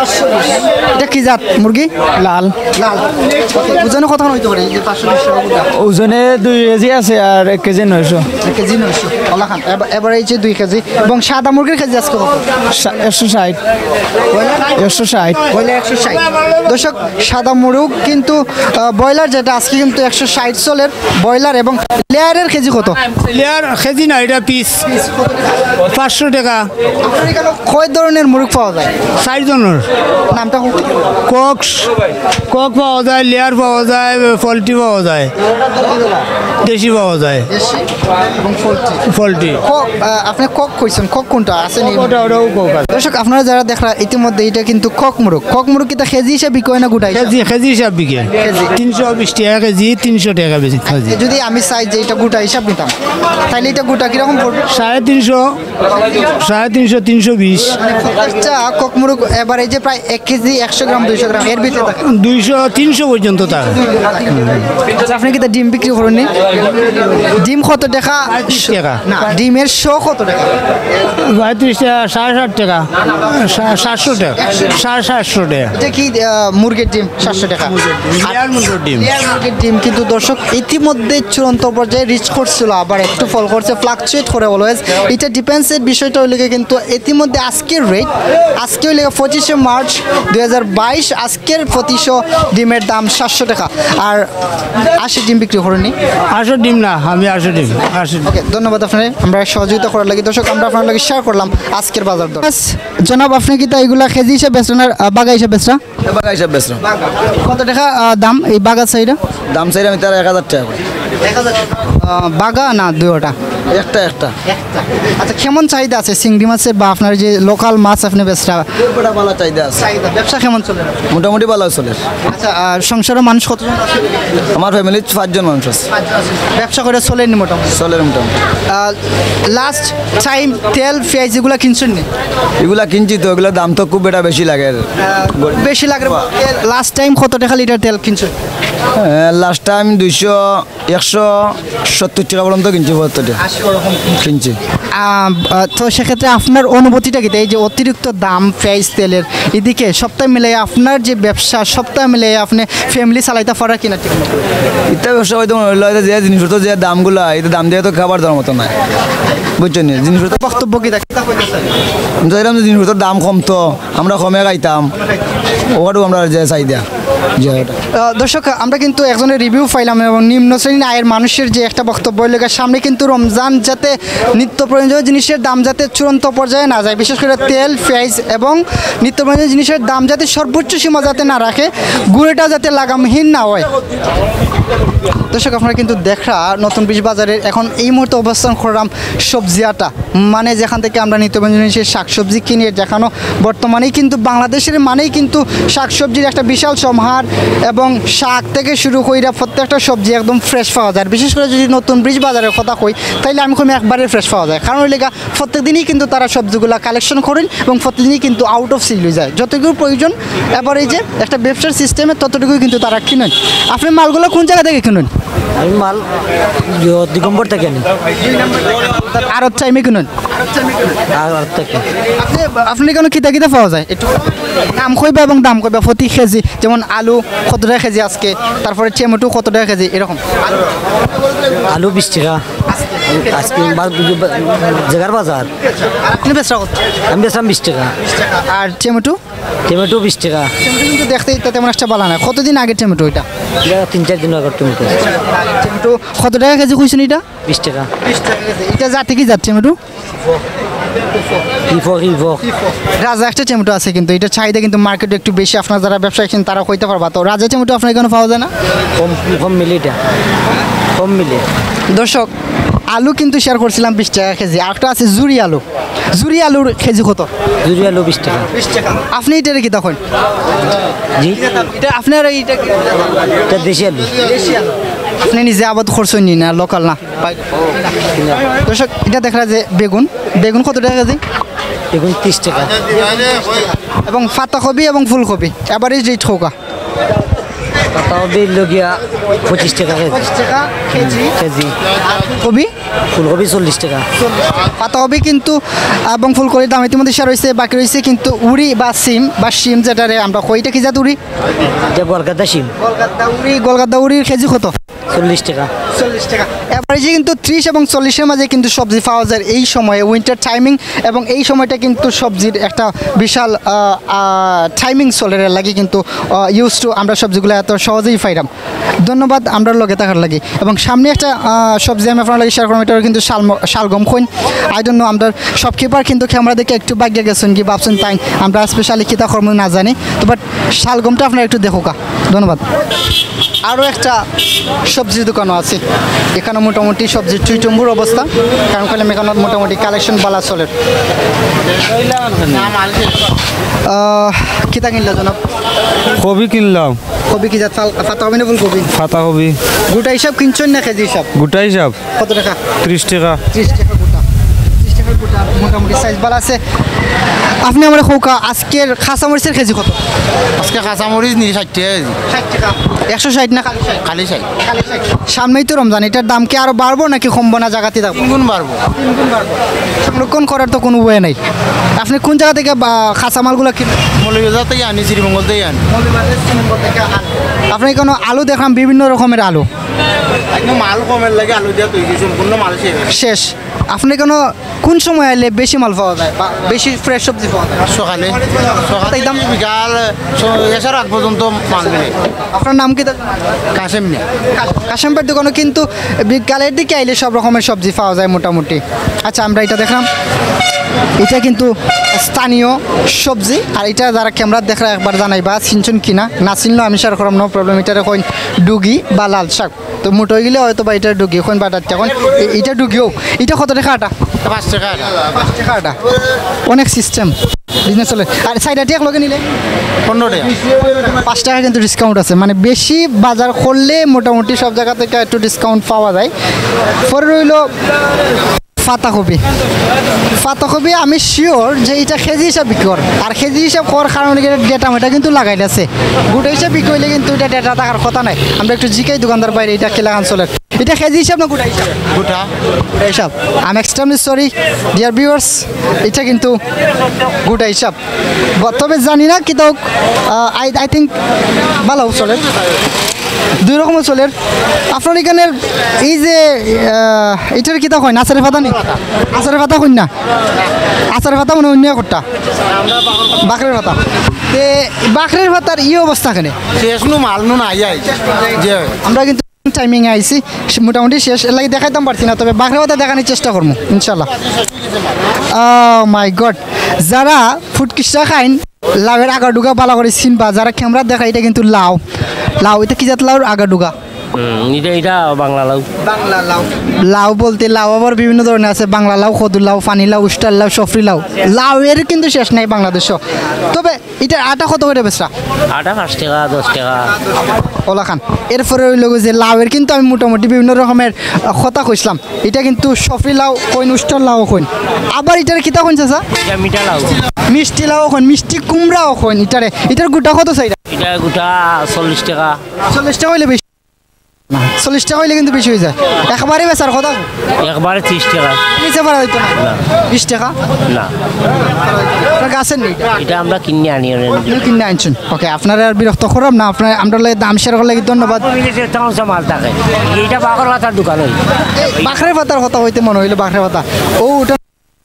এটা কি জাত মুরগি? লাল লাল। ওজনে কত হইতে পারে এই যে পাঁচশো বিশ টাকা? ওজনে দুই কেজি আছে আর এক কেজি নয়শো। এক কেজি নয়শো ওলা খান। এবার এই যে দুই কেজি। এবং সাদা মুরগির কেজি আজকে কত? একশো ষাট। একশো ষাট। ব্রয়লার একশো ষাট। দর্শক সাদা মুরগ কিন্তু ব্রয়লার যেটা আজকে কিন্তু একশো ষাট চলের ব্রয়লার। এবং লেয়ারের কেজি কত? লেয়ার কেজি না, এটা পিস পাঁচশো টাকা। আপনার এখানে কয় ধরনের মুরগ পাওয়া যায়? ষাট জনের। নামটা কক কক পাওয়া যায়, লেয়ার পাওয়া যায়, পোলট্রি পাওয়া যায়, দেশি পাওয়া যায়, দেশি এবং পোলট্রি। পোলট্রি। কক, আহ, আপনি কক কইছেন, কক কোনটা আছে নি? ওটা ওটাও কক আছে। দর্শক আপনারা যারা দেখলা ইতিমধ্যে এটা কিন্তু কক মুরগ। কক মুরগ কি তা কেজি হিসেবে বিকয় না গোটা হিসাবে? কেজি কেজি হিসাব বিকে তিনশো বিশ টাকা কেজি, তিনশো টাকা বেশি কেজি। যদি আমি চাই যে এটা গোটা হিসাব নিতাম তাহলে এটা গোটা কিরকম পড়বে? সাড়ে তিনশো সাড়ে তিনশো তিনশো বিশ। মানে প্রত্যেকটা কক মুরগ এবার এই যে প্রায় এক কেজি একশো গ্রাম দুইশো গ্রাম এর ভিতরে থাকে। দুইশো তিনশো পর্যন্ত থাকে। আচ্ছা, আপনি কি তা ডিম বিক্রি করেননি? ডিম কত টাকা? পঁয়ত্রিশ টাকা। না, ডিমের শো কত টাকা? পঁয়ত্রিশ টাকা, সাড়ে ষাট টাকা, সা- সাতশো টাকা, সাড়ে সাতশো টাকা। এটা কি আহ, মুরগির ডিম সাতশো টাকা? লেয়ার মুরগির ডিম। লেয়ার মুরগির ডিম কিন্তু দর্শক ইতিমধ্যে চূড়ান্ত পর্যায়ে রিচ করছিল, আবার একটু ফল করছে, ফ্লাকচুয়েট করে অলওয়েজ। এটা ডিপেন্ডসের বিষয়টা হইলে কিন্তু ইতিমধ্যে আজকের রেট আজকে হইলে পঁচিশে মার্চ দুই হাজার বাইশ আজকের প্রতিশো ডিমের দাম সাতশো টাকা। আর আশি ডিম বিক্রি করেনি। আশো ডিম না, আমি আশো ডিম আশি ডিম। ওকে, ধন্যবাদ আপনার, আমরা সহযোগিতা করার লাগে। দর্শক আমরা আপনার লাগে শেয়ার করলাম আজকের বাজার দর। জনাব আপনি কি তা এগুলা কেজি হিসেবে বেচছেন আর আহ, বাগা হিসেবে বেচরা? বাগা হিসাব বেচলাম। কত টাকা আহ, দাম এই বাগা সাইডা? দাম চাইলে আমি তার এক হাজার টাকা করে। এক হাজার বাগা না দুইটা একটা একটা আচ্ছা কেমন চাহিদা আছে চিংড়ি মাছের বা আপনার যে লোকাল মাছ আপনি বেচটা বড় ভালো চাহিদা আছে চাহিদা ব্যবসা কেমন চলে মোটামুটি ভালো চলে আচ্ছা আর সংসারের মানুষ কতজন আছে আমার ফ্যামিলির পাঁচজন মানুষ আছে ব্যবসা করে চলেনি মোটামুটি চলে মোটামুটি লাস্ট টাইম তেল পেঁয়াজ এগুলো কিনছেন নি এগুলা কিনছি তো এগুলোর দাম তো খুব এটা বেশি লাগে বেশি লাগে লাস্ট টাইম কত টাকা লিটার তেল কিনছেন লাস্ট টাইম দুইশো একশো সত্তর টাকা পর্যন্ত কিনছি বর্তমানে কিনছি তো সেক্ষেত্রে আপনার অনুভূতিটা কি এই যে অতিরিক্ত দাম পেঁয়াজ তেলের এদিকে সপ্তাহে মিলে আপনার যে ব্যবসা সপ্তাহে মিলে আপনি ফ্যামিলি চালাইতে পারা কিনা ঠিক মতো ইত্যা ব্যবসা হয়তো যে জিনিসপত্র যে দামগুলো এটা দাম দিয়ে তো খাবার দেওয়ার মতো নয় বুঝছেন জিনিসপত্র বক্তব্য কি দেখতে ধরলাম যে জিনিসপত্রের দাম কমতো আমরা কমে খাইতাম ওটাও আমরা যে চাহিদা যে ওটা দর্শক আমরা কিন্তু একজনের রিভিউ পাইলাম এবং নিম্ন শ্রেণীর আয়ের মানুষের যে একটা বক্তব্য লেখার সামনে কিন্তু রমজান যাতে নিত্য প্রয়োজনীয় জিনিসের দাম যাতে চূড়ান্ত পর্যায়ে না যায় বিশেষ করে তেল পেঁয়াজ এবং নিত্য প্রয়োজনীয় জিনিসের দাম যাতে সর্বোচ্চ সীমা যাতে না রাখে গুড়েটা যাতে লাগামহীন না হয় দর্শক আপনারা কিন্তু দেখা নতুন বীজ বাজারের এখন এই মুহূর্তে অবস্থান করলাম সবজি আটা মানে যেখান থেকে আমরা নিত্য প্রয়োজনীয় জিনিসের শাকসবজি কিনে দেখানো বর্তমানেই কিন্তু বাংলাদেশের মানেই কিন্তু শাকসবজির একটা বিশাল সমাহার এবং শাক থেকে শুরু কইরা প্রত্যেকটা সবজি একদম ফ্রেশ পাওয়া যায় বিশেষ করে যদি নতুন ব্রিজ বাজারের কথা কই তাইলে আমি কমি একবারে ফ্রেশ পাওয়া যায় কারণ ওই লেগা প্রত্যেক দিনই কিন্তু তারা সবজিগুলো কালেকশন করেন এবং প্রত্যেকদিনই কিন্তু আউট অফ সিল হয়ে যায় যতটুকু প্রয়োজন এবার এই যে একটা ব্যবসার সিস্টেমে ততটুকুই কিন্তু তারা কিনেন আপনি মালগুলো কোন জায়গা থেকে কিনুন আমি মাল দিগম্বর থেকে আনি আর টাইমে কিনুন আর থেকে আপনি আপনি কেন কিতা কিতা পাওয়া যায় একটু নাম কইবা এবং দাম কইবা প্রতি কেজি যেমন আলু কত টাকা কেজি আজকে তারপরে টমেটো কত টাকা কেজি এরকম আলু বিশ টাকা আজকে জায়গার বাজার আপনি বেচা কত আমি বেচলাম বিশ টাকা আর টমেটো টমেটো বিশ টাকা টমেটো কিন্তু দেখতে এটা তেমন একটা ভালো না কতদিন আগে টমেটো এটা তিন চার দিন আগে টমেটো টমেটো কত টাকা কেজি কইছেন এটা বিশ টাকা বিশ টাকা কেজি এটা জাতি কি যাচ্ছে টমেটো ইফো ইফো রাজা একটা টমেটো আছে কিন্তু এটা চাহিদা কিন্তু মার্কেটে একটু বেশি আপনার যারা ব্যবসায়ী আছেন তারা কইতে পারবা তো রাজা টমেটো আপনার এখানে পাওয়া যায় না কম কম মিলে এটা কম মিলে দর্শক আলু কিন্তু শেয়ার করছিলাম বিশ টাকা কেজি আরেকটা আছে জুরি আলু জুরি আলুর কেজি কত জুরি আলু বিশ টাকা বিশ টাকা আপনি এটা কি তখন জি এটা আপনার এইটা কি? এটা দেশি আলু দেশি আলু আপনি নিজে আবাদ করছেন নি না লোকাল না দর্শক এটা দেখা যায় যে বেগুন বেগুন কত টাকা কেজি এখন ত্রিশ টাকা এবং পাতাকপি এবং ফুলকপি এভারেজ রেট হোকা পাতাকপি লগিয়া পঁচিশ টাকা টাকা কেজি কেজি কবি ফুলকপি চল্লিশ টাকা পাতাকপি কিন্তু এবং ফুলকপির দাম ইতিমধ্যে শেয়ার রয়েছে বাকি রয়েছে কিন্তু উড়ি বা সিম বা সিম যেটারে আমরা কইটা কি জাত উড়ি এটা বরগাদা শিম কলকাতা উড়ি কলকাতা উড়ির কেজি কত চল্লিশ টাকা চল্লিশ টাকা অ্যাভারেজে কিন্তু ত্রিশ এবং চল্লিশের মাঝে কিন্তু সবজি পাওয়া যায় এই সময়ে উইন্টার টাইমিং এবং এই সময়টা কিন্তু সবজির একটা বিশাল টাইমিং চলে লাগে কিন্তু ইউজ টু আমরা সবজিগুলো এত সহজেই পাইলাম ধন্যবাদ আমরা লগে থাকার লাগে এবং সামনে একটা সবজি আমি আপনার লাগে শেয়ার করলাম এটা কিন্তু শাল শালগম খৈন আই জন্য আমরা শপকিপার কিন্তু আমরা দেখে একটু বাগিয়ে গেছেন কি ভাবছেন তাই আমরা স্পেশালি খিতা কর্ম না জানি তো বাট শালগমটা আপনারা একটু দেখো কা ধন্যবাদ আরও একটা সবজির দোকানও আছে এখানে মোটামুটি সবজির চুইটুম্বুর অবস্থা কারণ করলে এখানে মোটামুটি কালেকশন বালা চলে কিতা কিনলা জনাব কবি কিনলাম কবি কি যাত ফাতা হবে না ফুলকপি পাতা কবি গোটা হিসাব কিনছেন না কেজি হিসাব গোটা হিসাব কত টাকা ত্রিশ টাকা ত্রিশ টাকা গোটা ত্রিশ টাকার গোটা মোটামুটি সাইজ বালা আছে আপনি আমার খৌকা আজকের খাসা মরিচের কেজি কত আজকে কাঁচামরিচ নি ষাট টাকা কেজি ষাট টাকা একশো ষাট না খালি ষাট খালি ষাট খালি ষাট সামনেই তো রমজান এটার দাম কি আরো বাড়বো নাকি কমবো না জায়গাতে থাকবো তিন গুণ বাড়বো তিন গুণ বাড়বো সংরক্ষণ করার তো কোনো উপায় নাই আপনি কোন জায়গা থেকে বা কাঁচামালগুলো কিনেন মৌলভীবাজার থেকে আনি শ্রীমঙ্গল থেকে আনি আপনি কোনো আলু দেখলাম বিভিন্ন রকমের আলু একদম মাল কমের লাগে আলু দিয়া তৈরি সম্পূর্ণ মাল শেষ শেষ আপনি কোনো কোন সময় এলে বেশি মাল পাওয়া যায় বা বেশি ফ্রেশ সবজি পাওয়া যায় সকালে সকালে একদম বিকাল এছাড়া আগ পর্যন্ত মাল মিলে আপনার নাম কি কাশেম নিয়ে কাশেমপার দোকানে কিন্তু বিকালের দিকে আইলে সব রকমের সবজি পাওয়া যায় মোটামুটি আচ্ছা আমরা এটা দেখলাম এটা কিন্তু স্থানীয় সবজি আর এটা যারা ক্যামেরা দেখরা একবার জানাইবা চিনছেন কিনা না চিনলেও আমি শেয়ার করলাম নো প্রবলেম এটা কইন ডুগি বা লাল শাক তো মোটো হয়ে গেলে হয়তো বা এটা ঢুকি এখন বাটার এখন এটা ঢুকিও এটা কত টাকা আটা পাঁচ টাকা পাঁচ টাকা আটা অনেক সিস্টেম বিজনেস চলে আর সাইডা টেক লগে নিলে পনেরো টাকা পাঁচ টাকা কিন্তু ডিসকাউন্ট আছে মানে বেশি বাজার করলে মোটামুটি সব জায়গা থেকে একটু ডিসকাউন্ট পাওয়া যায় পরে রইল পাতাকপি পাতাকপি আমি শিওর যে এটা কেজি হিসাব বিক্রি কর আর কেজি হিসাব করার কারণে ডেটা মেটা কিন্তু লাগাই আছে গোটা হিসাব বিক্রি হইলে কিন্তু এটা ডেটা থাকার কথা নাই আমরা একটু জিকাই দোকানদার বাইরে এটা খেলা চলে এটা কেজি হিসাব না গোটা হিসাব গোটা গোটা হিসাব I am extremely sorry dear viewers এটা কিন্তু গোটা হিসাব ব- তবে জানি না কিন্তু আই আই থিঙ্ক ভালো চলে দুই রকমের চলের আপনার এখানের এই যে আহ, এটার কিতা হয় না আচারের পাতা নেই আচারের পাতা কই না আচারের পাতা মানে অন্য একটা বাকরের পাতা তে বাকরের পাতার এই অবস্থা কেন শেষ নু মাল নু নাই আই যে আমরা কিন্তু টাইমিং আইছি মোটামুটি শেষ এর লাগি দেখাইতাম পারছি না তবে বাকরের পাতা দেখানোর চেষ্টা করবো ইনশাল্লাহ মাই গড যারা ফুটকিসা খাইন লাউয়ের আগা ডুগা বালা করে চিনবা যারা ক্যামেরা দেখা এটা কিন্তু লাউ লাউ এটা কি জাত লাউর আগা ডুগা এটা এটা বাংলা লাউ বাংলা লাউ লাউ বলতে লাউ আবার বিভিন্ন ধরনের আছে বাংলা লাউ খদুর লাউ পানি লাউ উস্টার লাউ সফরি লাউ লাউ এর কিন্তু শেষ নাই বাংলাদেশও তবে এটা আটা কত করে বেচরা আটা পাঁচ টাকা দশ টাকা ওলা খান এরপরে ওই লোক যে লাউয়ের কিন্তু আমি মোটামুটি বিভিন্ন রকমের আহ, কথা কইছিলাম এটা কিন্তু সফরি লাউ কইন উস্টার লাউ কইন আবার এটার কিতা কইছে স্যার এটা মিঠা লাউ মিষ্টি লাউ কইন মিষ্টি কুমড়াও কইন এটারে এটার গোটা কত চাইরা এটা গোটা চল্লিশ টাকা চল্লিশ টাকা হইলে বেশি না চল্লিশ টাকা হইলে কিন্তু বেশি হয়ে যায় একবারে বেচার কথা একবারে ত্রিশ টাকা নিচে পারা হইতো না বিশ টাকা না আপনার গাছের নেই এটা? এটা আমরা কিনে আনি আপনিও কিনে আনছেন ওকে আপনারা আর বিরক্ত করব না আপনার আমরা লাগে দাম শেয়ার করলে ধন্যবাদ মাল থাকে এইটা বাকর পাতার দোকান হই বাখরে পাতার কথা হইতে মনে হইলো বাখরে পাতা ও ওটা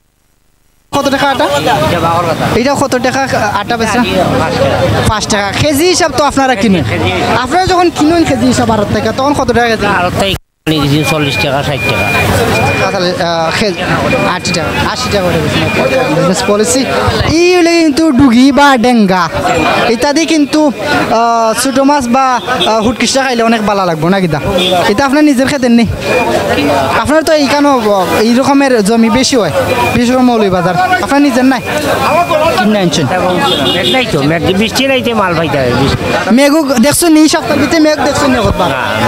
কত টাকা আটা এটা বাকর পাতা এটা কত টাকা আটা বেচা পাঁচ টাকা পাঁচ টাকা কেজি হিসাব তো আপনারা কিনেন আপনারা যখন কিনুন কেজি হিসাব ভারত থেকে তখন কত টাকা কেজি আর তাই চল্লিশ টাকা ষাট টাকা তাহলে আহ, খে- আশি টাকা আশি টাকা করে বিজনেস পলিসি এই হলে কিন্তু ডুগি বা ডেঙ্গা ইত্যাদি কিন্তু আহ, ছোটো মাছ বা আহ, হুটকিসা খাইলে অনেক ভালো লাগবো না কিতা এটা আপনার নিজের খেতেন নেই আপনার তো এইখানেও এই রকমের জমি বেশি হয় বিশেষ করে মৌলী বাজার আপনার নিজের নাই কিনে আনছেন মেঘ নাই তো মেঘ বৃষ্টি নাইতে মাল পাইতে হয় মেঘু দেখছো নি সপ্তাহের ভিতরে মেঘ দেখছো নি কতবা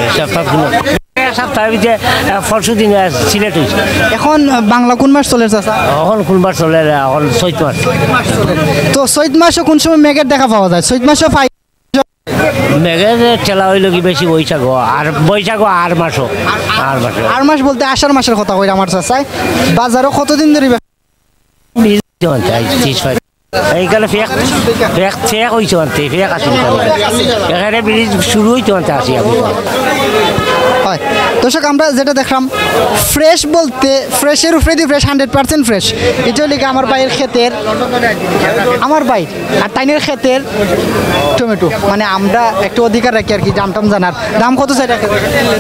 এক সপ্তাহের ভিতরে ফলসু দিন সিলেট হয়েছে এখন বাংলা কোন মাস চলে চাচা এখন কোনবার চলে এখন চৈত মাস তো চৈত মাসে কোন সময় মেঘের দেখা পাওয়া যায় চৈত মাসে পাই মেঘের ঠেলা হইল কি বেশি বৈশাখ আর বৈশাখ আর মাসও আর মাসও আর মাস বলতে আষাঢ় মাসের কথা কই আমার চাচাই বাজারও কতদিন ধরে এইখানে ফেক ফেক ফেক হয়েছে আনতে ফেক আছে এখানে ব্রিজ শুরু হইতে আনতে আসি আমি হয় দর্শক আমরা যেটা দেখলাম ফ্রেশ বলতে ফ্রেশের উপরে দিয়ে ফ্রেশ হান্ড্রেড পার্সেন্ট ফ্রেশ এটা হলে আমার বাইরের ক্ষেতের আমার বাই আর টাইনের ক্ষেতের টমেটো মানে আমরা একটু অধিকার রাখি আর কি দাম টাম জানার দাম কত চাই রাখে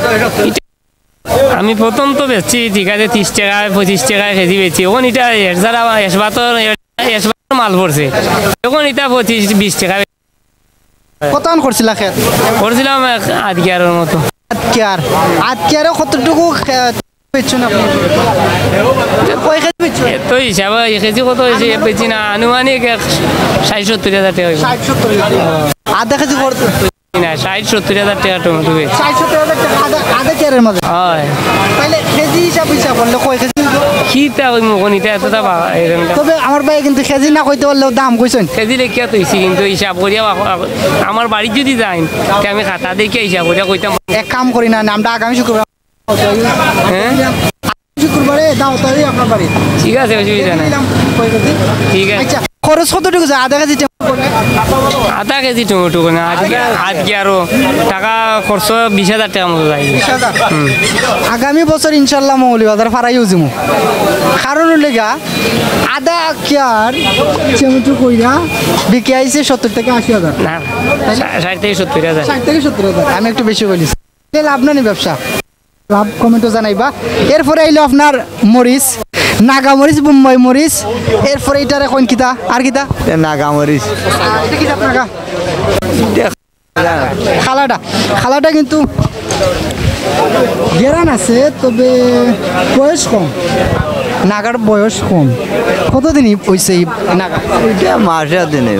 আমি প্রথম তো বেচছি ঠিক আছে তিরিশ টাকা পঁচিশ টাকা কেজি বেচছি ওখানে এটা এছাড়া এসবাতর এসবাতর মাল পড়ছে তখন এটা পঁচিশ বিশ টাকা কত আন করছিলা ক্ষেত করছিলাম আধ গিয়ারের মতো আজকের আজকেরও কতটুকু খে- বেচছেন আপনি কয় কেজি বেচছেন তো হিসাবে এক কেজি কত হয়েছে বেচি না আনুমানিক এক ষাট সত্তর হাজার টাকা হইব। ষাট সত্তর আধা কেজি করতে না ষাট সত্তর হাজার টাকা টমেটো বেচি ষাট সত্তর হাজার টাকা আধা আধা কেয়ারের মাঝে হয় তাহলে কেজি হিসাব হিসাব করলে কয় কেজি খিতা ওই মুখনিটা এতটা বা- এরকমটা তবে আমার ভাই কিন্তু কেজি না কইতে পারলেও দাম কইছেন কেজি লেখিয়া তৈছি কিন্তু হিসাব করিয়া বা- আমার বাড়ির যদি যাই তে আমি খাতা দেখে হিসাব করিয়া কইতাম এক কাম করি না আমরা আগামী শুক্রবার হ্যাঁ শুক্রবারে দাও তাই আপনার বাড়ি ঠিক আছে অসুবিধা নাই ঠিক আছে আচ্ছা খরচ কতটুকু যায় আধা কেজি টেম্পো করলে? আধা কেজি টমেটো না আজকে আজকে আরো টাকা খরচ বিশ হাজার টাকা মতো যায় বিশ হাজার। আগামী বছর ইনশাল্লাহ মৌলি বাজার ফারাই উজিমু কারণ লেগা আধা কেয়ার টমেটো কইরা বিকে আইছে সত্তর থেকে আশি হাজার না ষা- ষাট থেকে সত্তর হাজার ষাট থেকে সত্তর হাজার আমি একটু বেশি বলিস লাভ না নি ব্যবসা লাভ কমেন্টও জানাইবা এরপরে আইলো আপনার মরিচ নাগা মরিচ বোম্বাই মরিচ এরপরে এটার এখন কিতা আর কিতা নাগামরিচ এটা কিতা নাগা খালাটা খালাটা কিন্তু গেরান আছে তবে বয়স কম নাগার বয়স কম কতদিনই হয়েছে এই নাগা এটা মাসে আর দিন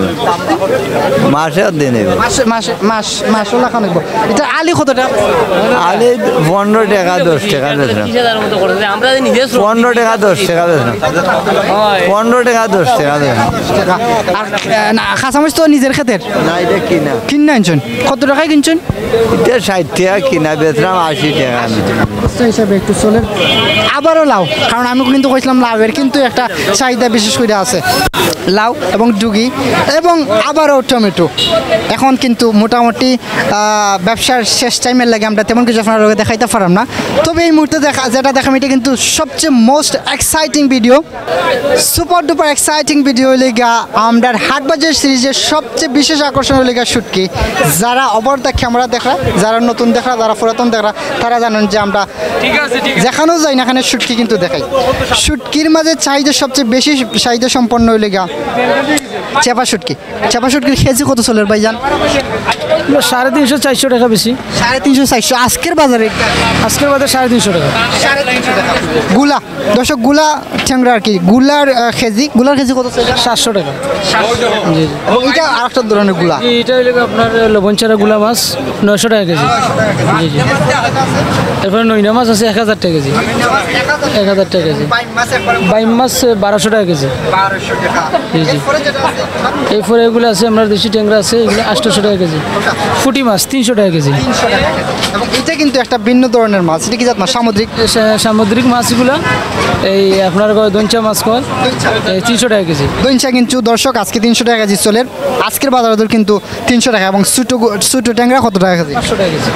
মাসে আর দিন মাসে মাসে মাস মাসও লাখা নেব এটা আলি কত টাকা আলে পনেরো টাকা দশ টাকা দিয়েছিলাম আমরা নিজে পনেরো টাকা দশ টাকা দিয়েছিলাম পনেরো টাকা দশ টাকা দিয়েছিলাম টাকা আর আহ, না খাসামাস তো নিজের ক্ষেতের না এটা কিনা কিনে আনছেন কত টাকায় কিনছেন এটা ষাট টাকা কিনা বেচলাম আশি টাকা আমি সেই হিসাবে একটু চলে আবারও লাউ কারণ আমি কিন্তু কইছিলাম লাউয়ের কিন্তু একটা চাহিদা বিশেষ করে আছে লাউ এবং ডুগি এবং আবারও টমেটো এখন কিন্তু মোটামুটি আহ, ব্যবসার শেষ টাইমের লাগে আমরা তেমন কিছু আপনার লোকে দেখাইতে পারলাম না তবে এই মুহূর্তে দেখা যেটা দেখাম এটা কিন্তু সবচেয়ে most exciting video super duper exciting video লেগা আমরা হাটবাজার সিরিজের সবচেয়ে বিশেষ আকর্ষণ লেগা শুটকি যারা অবর দ্য ক্যামেরা দেখা যারা নতুন দেখা যারা পুরাতন দেখা তারা জানেন যে আমরা যেখানেও যাই না এখানে শুটকি কিন্তু দেখাই শুটকির মাঝে চাহিদা সবচেয়ে বেশি চাহিদা সম্পন্ন হইলে গা চেপা শুটকি চেপা শুটকির কেজি কত চলের ভাই জান সাড়ে তিনশো চারশো টাকা বেশি সাড়ে তিনশো চারশো আজকের বাজারে আজকের বাজার সাড়ে তিনশো টাকা সাড়ে তিনশো টাকা গুলা দর্শক গুলা ঠ্যাংরা আর কি গুলার আহ, কেজি গুলার কেজি কত চলে সাতশো টাকা জি জি এবং এটা আর একটা ধরনের গুলা এইটা হইলে আপনার লবণচারা গুলা মাছ নয়শো টাকা কেজি জি জি এরপরে নইনা মাছ আছে এক হাজার টাকা কেজি এক হাজার টাকা কেজি বাইম মাছ বারোশো টাকা কেজি জি জি এরপরে এগুলো আছে আপনার দেশি ট্যাংরা আছে এগুলো আটশোশো টাকা কেজি ফুটি মাছ তিনশো টাকা কেজি এবং এটা কিন্তু একটা ভিন্ন ধরনের মাছ এটা কি জাত মাছ সামুদ্রিক সা- সামুদ্রিক মাছগুলো এই আপনার কয় দঞ্চা মাছ কয় এই তিনশো টাকা কেজি দইনচা কিন্তু দর্শক আজকে তিনশো টাকা কেজি চলে আজকের বাজার দর কিন্তু তিনশো টাকা এবং সুটো সুটো ট্যাংরা কত টাকা কেজি পাঁচশো টাকা কেজি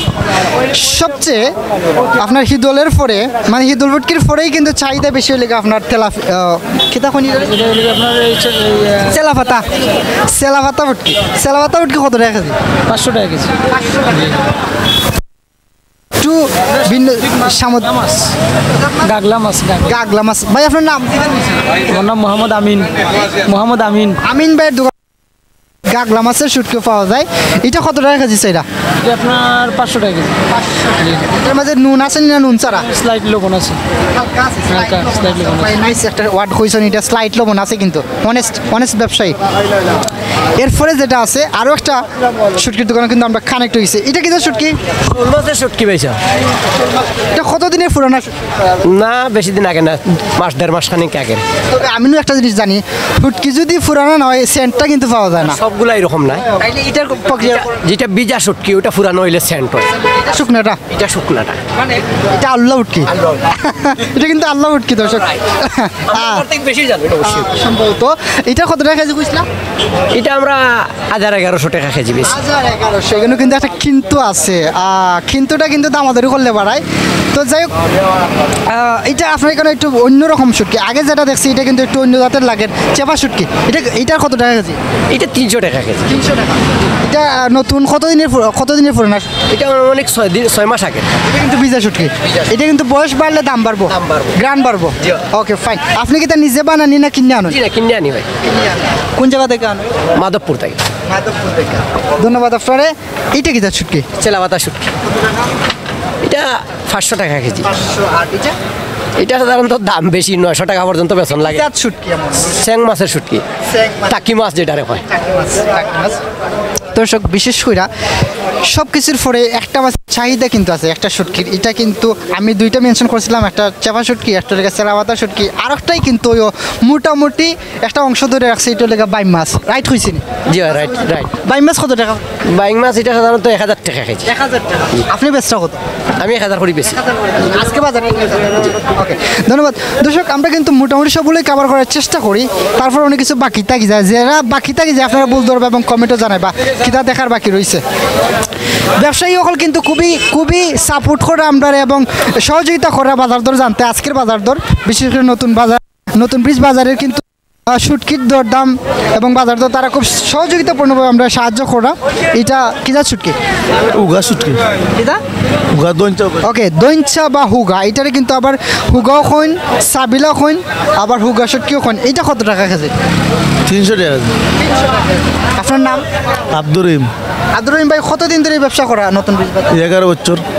সবচেয়ে আপনার হিদলের পরে মানে হিদল ভুটকির পরেই কিন্তু চাহিদা বেশি হলে আপনার তেলা খিতা খনি এটা হইলে আপনার এই চ- এই, আহ, সেলাপাতা সেলাপাতা ভুটকি সেলাপাতা ভুটকি কত টাকা কেজি পাঁচশো টাকা কেজি একটু ভিন্ন সামুদ্রিক মাছ গাগলা মাছ গাগলা। গাগলা মাছ ভাই আপনার নাম দিবেন আমার নাম মোহাম্মদ আমিন মোহাম্মদ আমিন আমিন ভাইয়ের দোকান গাগলা মাছের শুটকি পাওয়া যায় এটা কত টাকা কেজি সেটা এটা আপনার পাঁচশো টাকা কেজি এটার মাঝে নুন আছে না নুন ছাড়া স্লাইড লবণ আছে হালকা স্লাইড লবণ আছে। নাইস একটা ওয়ার্ড কইছেন এটা স্লাইট লবণ আছে কিন্তু অনেস্ট অনেস্ট ব্যবসায়ী এরপরে যেটা আছে আরও একটা শুটকির দোকানে কিন্তু আমরা কানেক্ট হয়েছি এটা কি শুটকি মাছের শুটকি পাইছা এটা কতদিনের পুরানা শুটকি? না বেশি দিন আগে না মাস দেড় মাস খানিক আগে তবে আমিও একটা জিনিস জানি শুটকি যদি পুরানা নয় সেন্টটা কিন্তু পাওয়া যায় না সবগুলা এরকম না তাইলে এটার প্রক্রিয়া যেটা বিজা শুটকি ওটা ফুরানো হইলে সেন্ট হয় এটা শুকনাটা এটা শুকনাটা এটা আল্লাহ উটকি এটা কিন্তু আল্লাহ উটকি দর্শক হ্যাঁ, বেশি জানো এটা অবশ্যই সম্ভবত এটা কত টাকা কেজি কইছিলাম এটা আমরা হাজার এগারোশো টাকা কেজি বেশি হাজার এগারোশো এখানে কিন্তু একটা কিন্তু আছে আহ, কিন্তুটা কিন্তু দামাদারি করলে বাড়ায় তো যাই হোক আহ, এটা আপনার এখানে একটু অন্যরকম শুটকি আগে যেটা দেখছি এটা কিন্তু একটু অন্য জাতের লাগে চেপা শুটকি এটা এটার কত টাকা কেজি এটা তিনশো টাকা কেজি তিনশো টাকা এটা আহ, নতুন কতদিনের পুরো- কতদিনের পুরোনো এটা অনেক ছয় দিন ছয় মাস আগে এটা কিন্তু বিজা শুটকি এটা কিন্তু বয়স বাড়লে দাম বাড়বো দাম বাড়বো। গ্রান বাড়বো জি। ওকে ফাইন আপনি কি তা নিজে বানানি না কিনে আনুন জি না কিনে আনি ভাই কোন জায়গা থেকে আনুন মাধবপুর থেকে ধন্যবাদ আপনারে এইটা কি তার শুটকি চেলাপাতা শুটকি এটা পাঁচশো টাকা কেজি আর এটা এটা সাধারণত দাম বেশি নয়শো টাকা পর্যন্ত বেতন লাগে জাত শুটকি আমার স্যাং মাছের শুটকি টাকি মাছ যেটারে হয় দর্শক বিশেষ করে সব কিছুর পরে একটা মাছ চাহিদা কিন্তু আছে একটা শুটকির এটা কিন্তু আমি দুইটা মেনশন করেছিলাম একটা চাপা শুটকি একটা লেগে সেলাপাতা শুটকি আর একটাই কিন্তু ওই মোটামুটি একটা অংশ ধরে রাখছে এটা লেগে বাইম মাছ রাইট হয়েছি জি রাইট রাইট বাইম মাছ কত টাকা বাইং মাছ এটা সাধারণত এক হাজার টাকা কেজি এক হাজার টাকা আপনি বেচটা কত আমি এক হাজার করি বেশি আজকে বাজারে ওকে ধন্যবাদ দর্শক আমরা কিন্তু মোটামুটি সবগুলোই কভার করার চেষ্টা করি তারপর অনেক কিছু বাকি থাকি যায় যারা বাকি থাকি যায় আপনারা বলতে পারবে এবং কমেন্টও জানায় বা কিতা দেখার বাকি রয়েছে ব্যবসায়ী সকল কিন্তু খুবই খুবই সাপোর্ট করে আমরা এবং সহযোগিতা করে বাজার দর জানতে আজকের বাজার দর বিশেষ করে নতুন বাজার নতুন ব্রিজ বাজারের কিন্তু আহ, শুটকির দর দাম এবং বাজার দর তারা খুব সহযোগিতাপূর্ণভাবে আমরা সাহায্য করা এটা কিনা শুটকি উগা শুটকি এটা উগা দঞ্চা ওকে দইঞ্চা বা হুগা এটারে কিন্তু আবার হুগাও খইন সাবিলাও খইন আবার হুগা শুটকিও খইন এটা কত টাকা কেজি তিনশো টাকা আপনার নাম আব্দুর রহিম আব্দুর রহিম ভাই কতদিন ধরে এই ব্যবসা করা নতুন ব্রিজ বাজার এগারো বছর এগারো বছর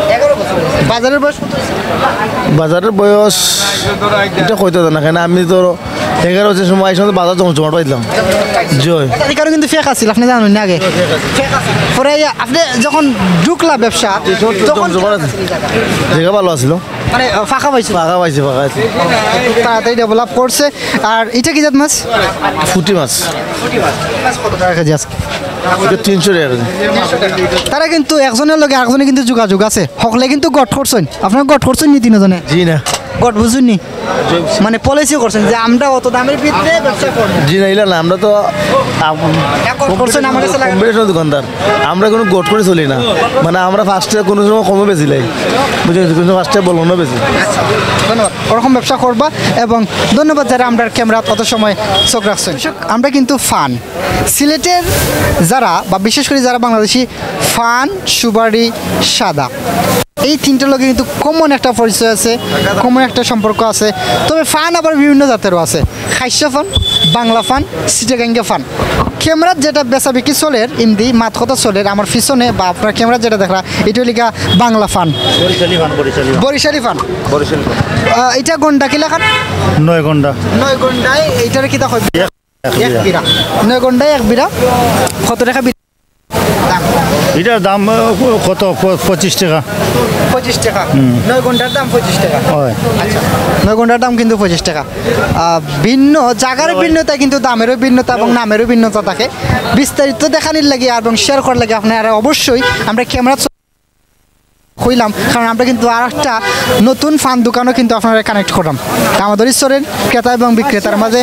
বাজারের বয়স কত হয়েছে? বাজারের বয়স এটা কইতে না কেন আমি তো এগারো বছর সময় আইসা বাজার জমজমাট পাইলাম জয় এই কারণে কিন্তু ফেক আছিল আপনি জানেন না আগে ফেক আছিল পরে আপনি যখন ঢুকলা ব্যবসা তখন জায়গা ভালো আছিল মানে ফাঁকা পাইছিল ফাঁকা পাইছে ফাঁকা আছে তাড়াতাড়ি ডেভেলপ করছে। আর এটা কি জাত মাছ? ফুটি মাছ কত টাকা কেজি আজকে? এটা তিনশো টাকা কেজি। তারা কিন্তু একজনের লগে একজনে কিন্তু যোগাযোগ আছে সকলে কিন্তু গট করছেন আপনার গট করছেন নি তিনজনে জি না গট বুঝুন নি মানে পলিসি করছেন যে আমরা অত দামের ভিতরে ব্যবসা করব জি না ইলা না আমরা তো গট করছেন আমার কাছে লাগে কম্পিটিশন দোকানদার আমরা কোনো গোট করে চলি না মানে আমরা ফার্স্টে কোনো সময় কমে বেছিলাই বুঝে কোনো ফার্স্টে বলবো না বেশি ধন্যবাদ ওরকম ব্যবসা করবা এবং ধন্যবাদ যারা আমরা ক্যামেরা অত সময় চোখ রাখছেন। আমরা কিন্তু ফান সিলেটের যারা বা বিশেষ করে যারা বাংলাদেশি ফান সুবাড়ি সাদা এই তিনটার লগে কিন্তু কমন একটা পরিচয় আছে কমন একটা সম্পর্ক আছে। তবে ফান আবার বিভিন্ন জাতেরও আছে খাইসা ফান বাংলা ফান সিটাগাঙ্গা ফান। ক্যামেরার যেটা বেচা বিক্রি চলের ইমদি মাত কথা চলের আমার পিছনে বা আপনার ক্যামেরা যেটা দেখলা এটা লিখা বাংলা ফান বরিশালি ফান এটা গন্ডা কিলা খান নয় ঘন্টা নয় গন্ডায় এইটার কিতা হয় এক বিরা নয় গন্ডায় এক বিরা কত টাকা বিরা এটার দাম কত পঁচিশ টাকা পঁচিশ টাকা নয় ঘন্টার দাম পঁচিশ টাকা আচ্ছা নয় ঘন্টার দাম কিন্তু পঁচিশ টাকা ভিন্ন জায়গার ভিন্নতা কিন্তু দামেরও ভিন্নতা এবং নামেরও ভিন্নতা থাকে বিস্তারিত দেখানির লাগে এবং শেয়ার করার লাগে আপনারা অবশ্যই আমরা ক্যামেরা হইলাম কারণ আমরা কিন্তু আর একটা নতুন ফান দোকানও কিন্তু আপনারা কানেক্ট করলাম আমাদের ঈশ্বরের ক্রেতা এবং বিক্রেতার মাঝে।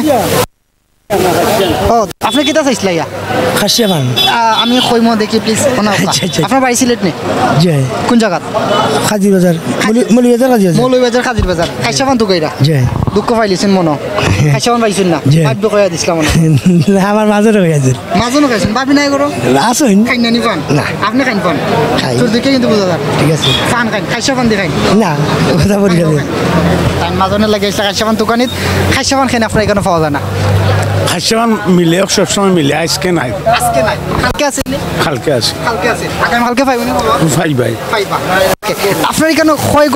ও আপনি কিতা চাইছিল ইয়া খাসিয়া ফান আমি কইমো দেখি প্লিজ আপনার বাড়ি সিলেট নেই জয় কোন জায়গা? খাজির বাজার মলি বাজার খাজির বাজার মৌলভী বাজার খাজির বাজার খাইসা ফান তো কইরা জয় দুঃখ পাইলিছেন মনো খাইসা ফান পাইছেন না বাদ্য কইয়া দিছিলাম মনে আমার বাজারে হয়ে আছে মাজনও খাইছেন ভাবি নাই করো আসুন খাই না নি ফান না আপনি খাইন ফান খাই তোর দিকে কিন্তু বোঝা যায় ঠিক আছে ফান খাইন খাইসা ফান দিয়ে খাইন না কথা বলি তাই মাজনে লাগে খাইসা ফান দোকানিত খাইসা ফান খাইন আপনার এখানে পাওয়া যায় না খাসিয়ান মিলে সবসময় মিলে আজকে নাই আজকে নাই কালকে আছে নি কালকে আছে কালকে আছে আগামী কালকে পাইব নি বলো ফাই ভাই পাইবা আপনার এখানে কয়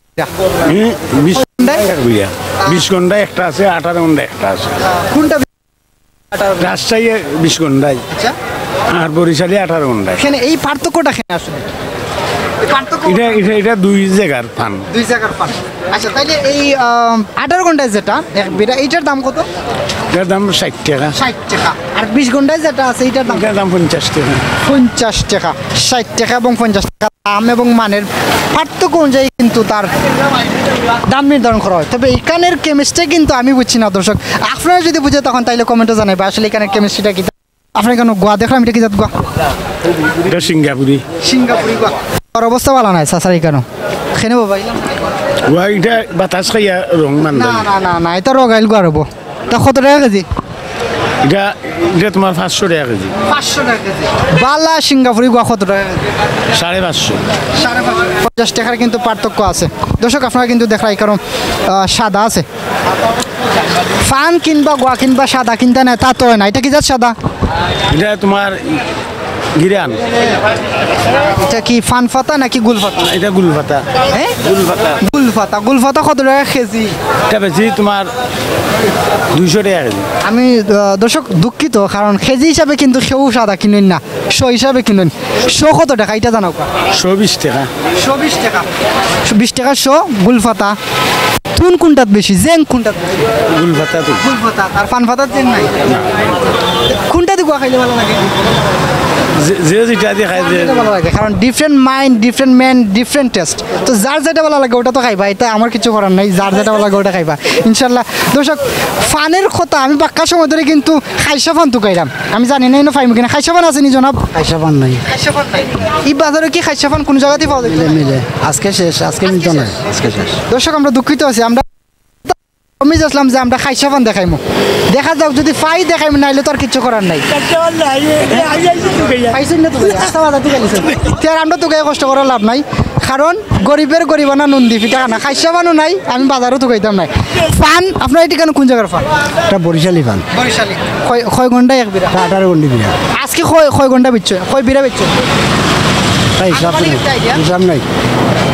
বিশ ঘন্টায় এক বিঘা বিশ ঘন্টায় একটা আছে আঠারো ঘন্টায় একটা আছে কোনটা রাজশাহী বিশ ঘন্টায় আচ্ছা আর বরিশালে আঠারো ঘন্টায় এখানে এই পার্থক্যটা কেন আসলে পার্থক্য এটা এটা এটা দুই জায়গার ফান দুই জায়গার ফান আচ্ছা তাইলে এই আঠারো ঘন্টায় যেটা এক বিরা এইটার দাম কত? এটার দাম ষাট টাকা ষাট টাকা আর বিশ ঘন্টায় যেটা আছে এইটার দাম এটার দাম পঞ্চাশ টাকা পঞ্চাশ টাকা ষাট টাকা এবং পঞ্চাশ টাকা দাম এবং মানের পার্থক্য অনুযায়ী কিন্তু তার দাম নির্ধারণ করা হয়। তবে এখানের কেমিস্ট্রি কিন্তু আমি বুঝছি না দর্শক আপনারা যদি বুঝে তখন তাইলে কমেন্টে জানাবে আসলে এখানের কেমিস্ট্রিটা কি। আপনার কেন গোয়া দেখলাম এটা কি জাত গোয়া? এটা সিঙ্গাপুরি সিঙ্গাপুরি গোয়া আর অবস্থা ভালো নাই সাসার এখানে খেনে বাবা ওয়া এটা বাতাস খাইয়া রং মান না না না না এটা রগাইল গোয়া রব তা কত টাকা কেজি? এটা এটা তোমার পাঁচশো টাকা কেজি পাঁচশো টাকা কেজি বালা সিঙ্গাপুরি গোয়া কত টাকা কেজি? সাড়ে পাঁচশো সাড়ে পাঁচশো পঞ্চাশ টাকার কিন্তু পার্থক্য আছে দর্শক আপনারা কিন্তু দেখাই কারণ সাদা আছে ফান কিনবা গোয়া কিনবা সাদা কিনতে নেয় তা তো হয় না এটা কি যাচ্ছে সাদা এটা তোমার গিরান এটা কি ফান ফাতা নাকি গুল ফাতা? এটা গুলপাতা হ্যাঁ গুলপাতা গুল ফাতা গুল ফাতা কত টাকা কেজি? এটা বেশি তোমার দুইশো টাকা কেজি আমি আহ, দর্শক দুঃখিত কারণ কেজি হিসাবে কিন্তু সেও সাদা কিনেন না শো হিসাবে কিনেন শো কত টাকা এটা জানাও শো বিশ টাকা শো বিশ টাকা বিশ টাকা শো গুল ফাতা তুন কোনটাত বেশি জেং কোনটাত গুলপাতা তো গুল ফাতা আর পান ফাতার জেং নাই কোনটা দিয়ে গোয়া খাইলে ভালো লাগে? যে- যে যেটা দিয়ে খাই যে যেটা ভালো লাগে কারণ different mind different man different taste তো যার যেটা ভালো লাগে ওটা তো খাইবা এটা আমার কিছু করার নাই যার যেটা ভালো লাগে ওটা খাইবা ইনশাল্লাহ। দর্শক ফানের কথা আমি বাক্কা সময় ধরে কিন্তু খাইসা ফান তুকাইলাম আমি জানি না এনে ফাইম কিনা খাইসা ফান আছে নি জনাব? খাইসা ফান নাই খাইসা ফান নাই এই বাজারে কি খাইসা ফান কোন জায়গাতে পাওয়া যায়? মিলে আজকে শেষ আজকে মিলতো না আজকে শেষ দর্শক আমরা দুঃখিত আছি আমরা আমি যাচ্ছিলাম যে আমরা খাইসা ফান দেখাইমু দেখা যাক যদি ফাই দেখাইমু নাইলে তো আর কিছু করার নাই পাইছেন না তো আস্তা বাজার থেকে গেছেন তার আমরা তো গায়ে কষ্ট করার লাভ নাই কারণ গরিবের গরিবানা নন্দী পিঠা খানা খাইসা ফানও নাই আমি বাজারও তো খাইতাম নাই ফান আপনার এটি কেন কোন জায়গার ফান? এটা বরিশালি ফান বরিশালী কয় কয় ঘন্টায় এক বিরা আঠারো ঘন্টা বিয়া আজকে কয় কয় ঘন্টা বিচ্ছ কয় বিরা বিচ্ছ তাই হিসাব নাই হিসাব নাই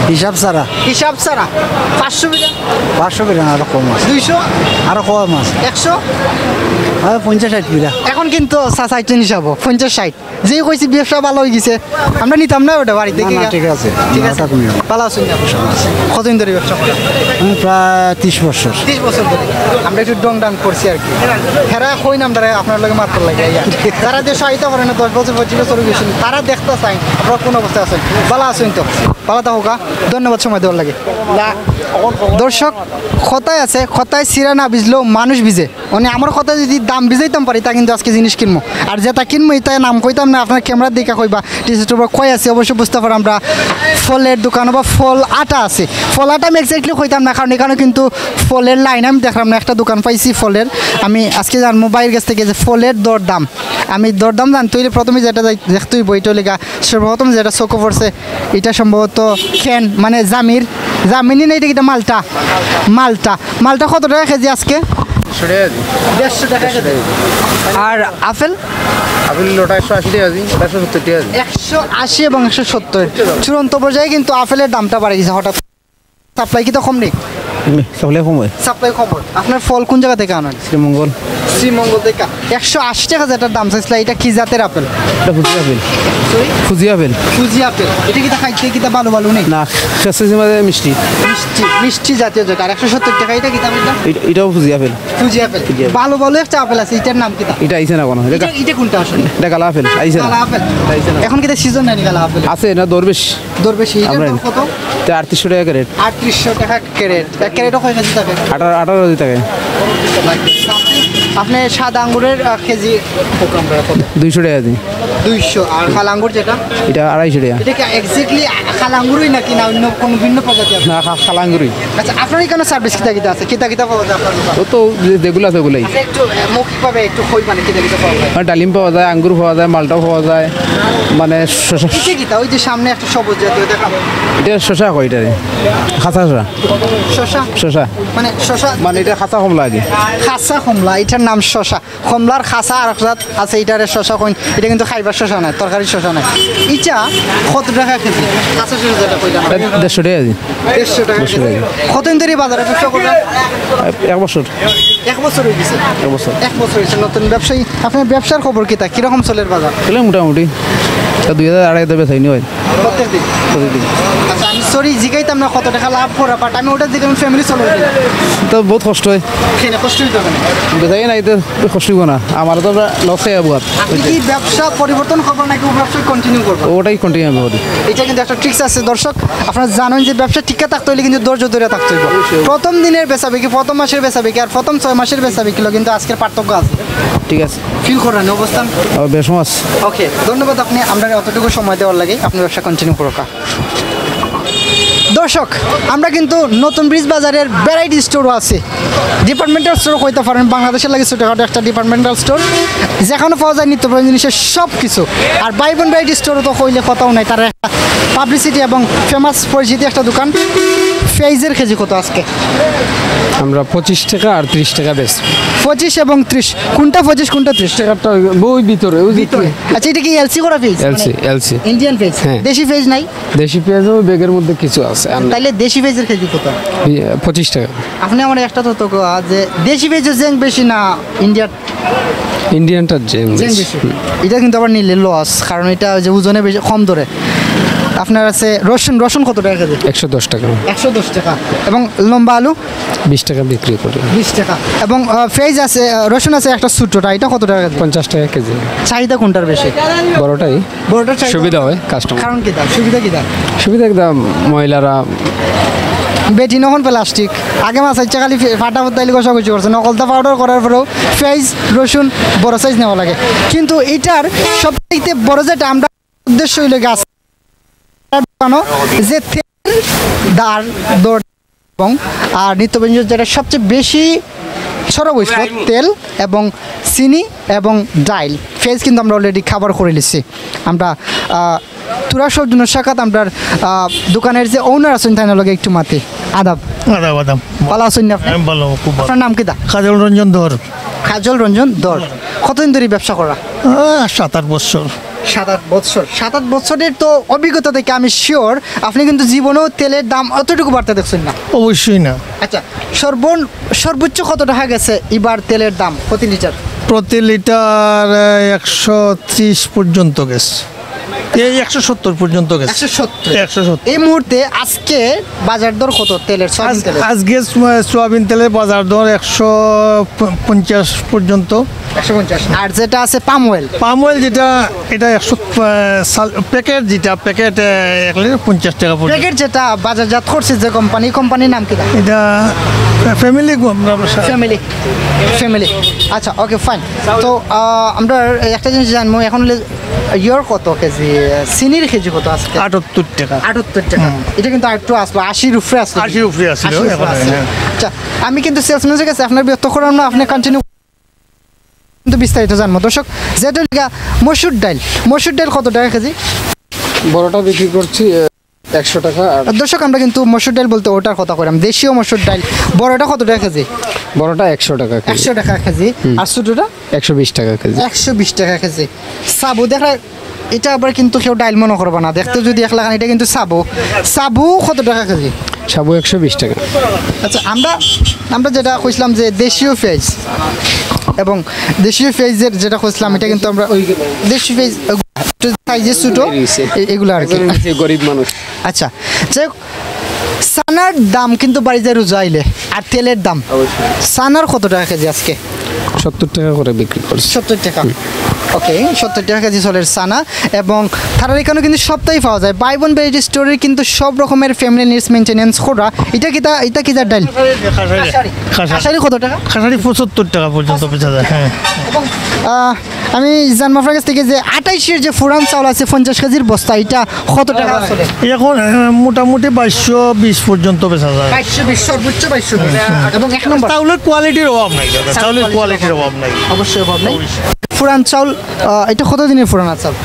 হিসাব ছাড়া হিসাব ছাড়া পাঁচশো বিঘা পাঁচশো বিঘা আরো কম আছে দুইশো আরো কম আছে একশো হয় পঞ্চাশ ষাট বিঘা এখন কিন্তু ষাট হিসাব পঞ্চাশ ষাট যে কইছি ব্যবসা ভালো হয়ে গেছে আমরা নিতাম না ওটা বাড়িতে না, না, ঠিক আছে। ঠিক আছে ওটা কমিয়ে দাও। ভালো আছেন কতদিন ধরে ব্যবসা করা আমি প্রায় ত্রিশ বছর ত্রিশ বছর ধরে আমরা একটু ডং ডাং করছি আর কি হেরা কই নাম ধরে আপনার লগে মাত্র লাগে তারা যে সহায়তা করে না দশ বছর পঁচিশ বছর গেছেন তারা দেখতে চাই আপনারা কোন অবস্থায় আছেন ভালো আছেন তো ভালো থাকুকা ধন্যবাদ সময় দেওয়ার লাগে দর্শক কথায় আছে কথায় সিরা না ভিজলেও মানুষ ভিজে মানে আমার কথা যদি দাম ভিজাইতাম পারি তা কিন্তু আজকে জিনিস কিনবো আর যেটা কিনবো এটা নাম কইতাম না আপনার ক্যামেরার দিকে কইবা টিসের উপর কয় আছে অবশ্যই বুঝতে পারো আমরা ফলের দোকান বা ফল আটা আছে ফল আটা আমি এক্স্যাক্টলি কইতাম না কারণ এখানে কিন্তু ফলের লাইন আমি দেখলাম না একটা দোকান পাইছি ফলের আমি আজকে জানবো বাইরের কাছ থেকে যে ফলের দর দাম আমি দরদাম জানতে হইলে প্রথমে যেটা দেখতেই বইটা লেখা সর্বপ্রথম যেটা চোখে পড়ছে এটা সম্ভবত খেন মানে জামির জামিনি নেই এটা মালটা মালটা মালটা কত টাকা কেজি আজকে দেড়শো টাকা কেজি আর আপেল আপেল ওটা একশো আশি টাকা দিন ওটা একশো সত্তর টাকা দিন একশো আশি এবং একশো সত্তর চূড়ান্ত পর্যায়ে কিন্তু আপেলের দামটা বাড়ে গেছে হঠাৎ সাপ্লাই কি তো কম নেই সবলে কম হয় সাপ্লাই খবর আপনার ফল কোন জায়গা থেকে আনেন শ্রীমঙ্গল শ্রীমঙ্গল থেকে একশো আশি টাকা যেটার দাম চাইছিল এটা কি জাতের আপেল এটা Fuji apple Fuji apple Fuji apple এটা কি খাইতে কি ভালো ভালো নেই না শেষের মাঝে মিষ্টি মিষ্টি মিষ্টি জাতীয় যেটা আর একশো সত্তর টাকা এটা কি দাম এটা এটা- এটাও ফুজি আপেল ফুজি আপেল ভালো ভালো একটা আপেল আছে এটার নাম কি এটা আইছে না কোনো এটা এটা এটা কোনটা আসলে এটা কালা আপেল আইছে না কালা আপেল এখন কি সিজন নাই কালা আপেল আছে না দরবেশ দর বেশি এটার আমরা দাম কত এটা আটত্রিশশো টাকা ক্যারেট আটত্রিশশো টাকা ক্যারেট এক ক্যারেটও কয় কেজি থাকে আঠারো আঠারো কেজি থাকে আপনি সাদা আঙ্গুরের আহ, কেজি কত দুইশো টাকা দিন দুইশো আর খাল আঙ্গুর যেটা এটা আড়াইশো টাকা এটা কি এক্স্যাক্টলি খাল আঙ্গুরই নাকি না অন্য কোনো ভিন্ন প্রজাতি আছে না খা- খালাঙ্গুরি আচ্ছা আপনার এখানে সার্ভিস কিতা কিতা আছে কিতা কিতা পাওয়া যায় আপনার দোকানে? ও তো যে- যেগুলো আছে ওগুলাই আচ্ছা, একটু আহ, মৌখিকভাবে একটু কই মানে কিতা কিতা পাওয়া যায় আর ডালিম পাওয়া যায় আঙ্গুর পাওয়া যায় মালটাও পাওয়া যায় মানে শসা কিতা কিতা ওই যে সামনে একটা সবুজ জাতীয় দেখাবো এটা শসা কয় এটারে খাঁচা শসা শশা শসা মানে শশা মানে এটা খাঁচা কম লাগে খাসা কমলা এটার নাম শশা কমলার খাসা আর একটা আছে এটারে শশা কইন এটা কিন্তু খাইবার শশা নয় তরকারি শশা নয় এটা কত টাকা কেজি খাসা শশা যেটা কইলাম দেড়শো টাকা দিন দেড়শো টাকা কেজি কতদিন ধরে বাজারে ব্যবসা করবেন এক বছর এক বছর হয়ে গেছে এক বছর এক বছর হয়েছে নতুন ব্যবসায়ী আপনার ব্যবসার খবর কি তা কিরকম চলের বাজার চলে মোটামুটি তা দুই হাজার আড়াই হাজার বেচাইনি হয় প্রত্যেক দিন প্রতিদিন আচ্ছা আমি সরি জিগাইতাম না কত টাকা লাভ করা বাট আমি ওটার দিকে আমি ফ্যামিলি চলে তো বহুত কষ্ট হয় খেয়ে কষ্ট হইতে হবে না। বেচাই নাই তো কষ্ট হইব না আমার তো লস হয়ে যাবো আর আপনি কি ব্যবসা পরিবর্তন করবেন নাকি ব্যবসা কন্টিনিউ করবেন ওটাই কন্টিনিউ হবে ওটি এটা কিন্তু একটা ট্রিক্স আছে দর্শক আপনারা জানেন যে ব্যবসা টিকা থাকতে হলে কিন্তু ধৈর্য ধরে থাকতে হবে প্রথম দিনের বেচা বিক্রি প্রথম মাসের বেচা বিক্রি আর প্রথম ছয় মাসের বেচা বিক্রি কিন্তু আজকের পার্থক্য আছে ঠিক আছে ফিল করেন অবস্থান আর বেশ মাস ওকে ধন্যবাদ আপনি আমরা অতটুকু সময় দেওয়ার লাগে আপনি ব্যবসা কন্টিনিউ করুক দর্শক আমরা কিন্তু নতুন ব্রিজ বাজারের ভ্যারাইটি স্টোরও আছে ডিপার্টমেন্টাল স্টোর কইতে পারেন বাংলাদেশের লাগে ছোটোখাটো একটা ডিপার্টমেন্টাল স্টোর যেখানে পাওয়া যায় নিত্য প্রয়োজনীয় জিনিসের সব কিছু আর বাইবন ভ্যারাইটি স্টোরও তো কইলে কথাও নাই তার একটা পাবলিসিটি এবং ফেমাস পরিচিতি একটা দোকান ফেইজের কেজি কত আজকে আমরা পঁচিশ টাকা আর ত্রিশ টাকা বেশ পঁচিশ এবং ত্রিশ কোনটা পঁচিশ কোনটা ত্রিশ টাকাটা বই ভিতরে ওই ভিতরে আচ্ছা এটা কি এলসি করা ফেজ এলসি এলসি ইন্ডিয়ান ফেজ হ্যাঁ। দেশি ফেজ নাই দেশি পেঁয়াজও ব্যাগের মধ্যে কিছু আছে আর তাইলে দেশি ফেজের কেজি কত পঁচিশ টাকা আপনি আমার একটা তথ্য কোয়া যে দেশি ভেজের জেং বেশি না ইন্ডিয়ার ইন্ডিয়ানটার জেম জেং বেশি এটা কিন্তু আবার নিলে লস কারণ এটা ওই যে ওজনে বেশি কম ধরে আপনার আছে রসুন রসুন কত টাকা কেজি একশো দশ টাকা একশো দশ টাকা এবং লম্বা আলু বিশ টাকা বিক্রি করি বিশ টাকা এবং ফেজ আছে আহ, রসুন আছে একটা ছোট্টটা এটা কত টাকা কেজি পঞ্চাশ টাকা কেজি চাহিদা কোনটার বেশি বড়টাই বড়টার চাহিদা সুবিধা হয় কাস্টমার কারণ কি দাম সুবিধা কি দাম সুবিধা একদম মহিলারা বেটি নখন প্লাস্টিক আগে মাছ ইচ্ছা খালি ফাটা ফুটাইলে কষাকষি করছে নকলতা পাউডার করার পরেও ফেজ রসুন বড় সাইজ নেওয়া লাগে কিন্তু এটার সবথেকে বড় যেটা আমরা উদ্দেশ্য হইলে গাছ যে তেল দার দর এবং আর নিত্য প্রয়োজনীয় যেটা সবচেয়ে বেশি সর্বৈষ্ণ তেল এবং চিনি এবং ডাইল ফেজ কিন্তু আমরা অলরেডি খাবার করে নিচ্ছি আমরা তুরা সৌজন্য শাখাত আমরা আহ, দোকানের যে ওনার আছেন তাই লগে একটু মাতি আদাব আদাব আদাব ভালো আছেন আপনি আমি ভালো খুব ভালো আপনার নাম কি দা কাজল রঞ্জন ধর কাজল রঞ্জন দর কতদিন ধরে ব্যবসা করা সাত আট বছর সাত আট বছর সাত আট বছরের তো অভিজ্ঞতা থেকে আমি শিওর আপনি কিন্তু জীবনেও তেলের দাম অতটুকু বাড়তে দেখছেন না। অবশ্যই না। আচ্ছা সর্ব সর্বোচ্চ কত টাকা গেছে এবার তেলের দাম প্রতি লিটার? প্রতি লিটার একশো ত্রিশ পর্যন্ত গেছে, এই একশো সত্তর পর্যন্ত গেছে। একশো সত্তর একশো সত্তর এই মুহূর্তে আজকে বাজার দর কত তেলের? সয়াবিন তেলের আজকে সোয়াবিন তেলের বাজার দর একশো পঞ্চাশ পর্যন্ত। একশো পঞ্চাশ। আর যেটা আছে পাম অয়েল? পাম অয়েল যেটা এটা একশো প্যাকেট, যেটা প্যাকেট এক লিটার পঞ্চাশ টাকা পড়বে। প্যাকেট যেটা বাজারজাত করছে যে কোম্পানি, কোম্পানির নাম কি? এটা ফ্যামিলি ফ্যামিলি ফ্যামিলি আচ্ছা ওকে ফাইন। তো আমরা একটা জিনিস জানবো এখন ইয়র কত কেজি চিনির কেজি কত আজকে? আটাত্তর টাকা। আটাত্তর টাকা। এটা কিন্তু আরেকটু আসলো আশির উপরে আসলো। আশির উপরে আসলো। আচ্ছা আমি কিন্তু সেলসম্যানের কাছে আপনার ব্যর্থ করার না, আপনি কন্টিনিউ কিন্তু বিস্তারিত জানবো। দর্শক যেটা মসুর ডাল, মসুর ডাল কত টাকা কেজি? বড়টা বিক্রি করছি একশো টাকা। দর্শক আমরা কিন্তু মসুর ডাল বলতে ওটার কথা কইলাম, দেশীয় মসুর ডাল। বড়টা কত টাকা কেজি? বড়টা একশো টাকা। একশো টাকা কেজি। আর ছোটটা একশো বিশ টাকা কেজি। একশো বিশ টাকা কেজি। সাবু দেখা এটা আবার কিন্তু কেউ ডাইল মনে করবো না, দেখতে যদি এক লাখ এটা কিন্তু সাবু। সাবু কত টাকা কেজি? সাবু একশো বিশ টাকা। আচ্ছা আমরা আমরা যেটা কইছিলাম যে দেশীয় পেঁয়াজ এবং দেশীয় পেঁয়াজের যেটা কইছিলাম এটা কিন্তু আমরা ওই দেশীয় পেঁয়াজ সাইজের ছোট এগুলো আর কি, গরিব মানুষ। আচ্ছা যাই হোক, সানার দাম কিন্তু বাড়িতে রোজা আইলে আর তেলের দাম, সানার কত টাকা কেজি আজকে? সত্তর টাকা করে বিক্রি করছে। সত্তর টাকা। ওকে সত্তর টাকা কেজি চলের সানা। এবং তারার এখানে কিন্তু সপ্তাহে পাওয়া যায় বাইবন ভ্যারাইটি স্টোরের কিন্তু সব রকমের ফ্যামিলি নিডস মেনটেনেন্স করা। এটা কি তা এটা কি তার ডাল? খাসারি কত টাকা? খাসারি পঁচাত্তর টাকা পর্যন্ত বেচা যায়। হ্যাঁ এবং আমি জানবো আপনার কাছ থেকে যে আঠাইশের যে ফুরান চাউল আছে পঞ্চাশ কেজির বস্তা, এটা কত টাকা চলে? এখন মোটামুটি বাইশশো বিশ পর্যন্ত বেচা যায়। বাইশশো বিশ সর্বোচ্চ বাইশশো বিশ। এবং এক নম্বর চাউলের কোয়ালিটির অভাব নাই, চাউলের কোয়ালিটির অভাব নাই, অবশ্যই অভাব নাই। পুরান চাউল এটা কত দিনের পুরানা চাউল?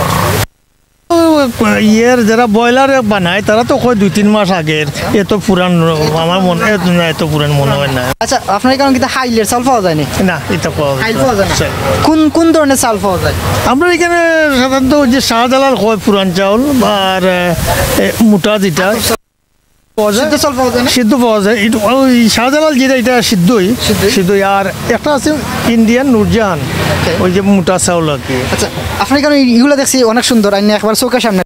ইয়ের যারা ব্রয়লার বানায় তারা তো কয় দুই তিন মাস আগের। এত পুরান আমার মনে এত পুরান মনে হয় না। আচ্ছা আপনার এখানে কিন্তু হাইলের চাউল পাওয়া যায় না? এটা পাওয়া যায় না। কোন কোন ধরনের চাউল পাওয়া যায়? আমরা এখানে সাধারণত যে শাহজালাল হয় পুরান চাউল আর মোটা যেটা সিদ্ধ পাওয়া যায়, ওই শাহজালাল যেটা এটা সিদ্ধই সিদ্ধই। আর একটা আছে ইন্ডিয়ান নুরজাহান, ওই যে মোটা চাউল আর কি। আচ্ছা আপনার এখানে এগুলো দেখছি অনেক সুন্দর, আইনি একবার চোখের সামনে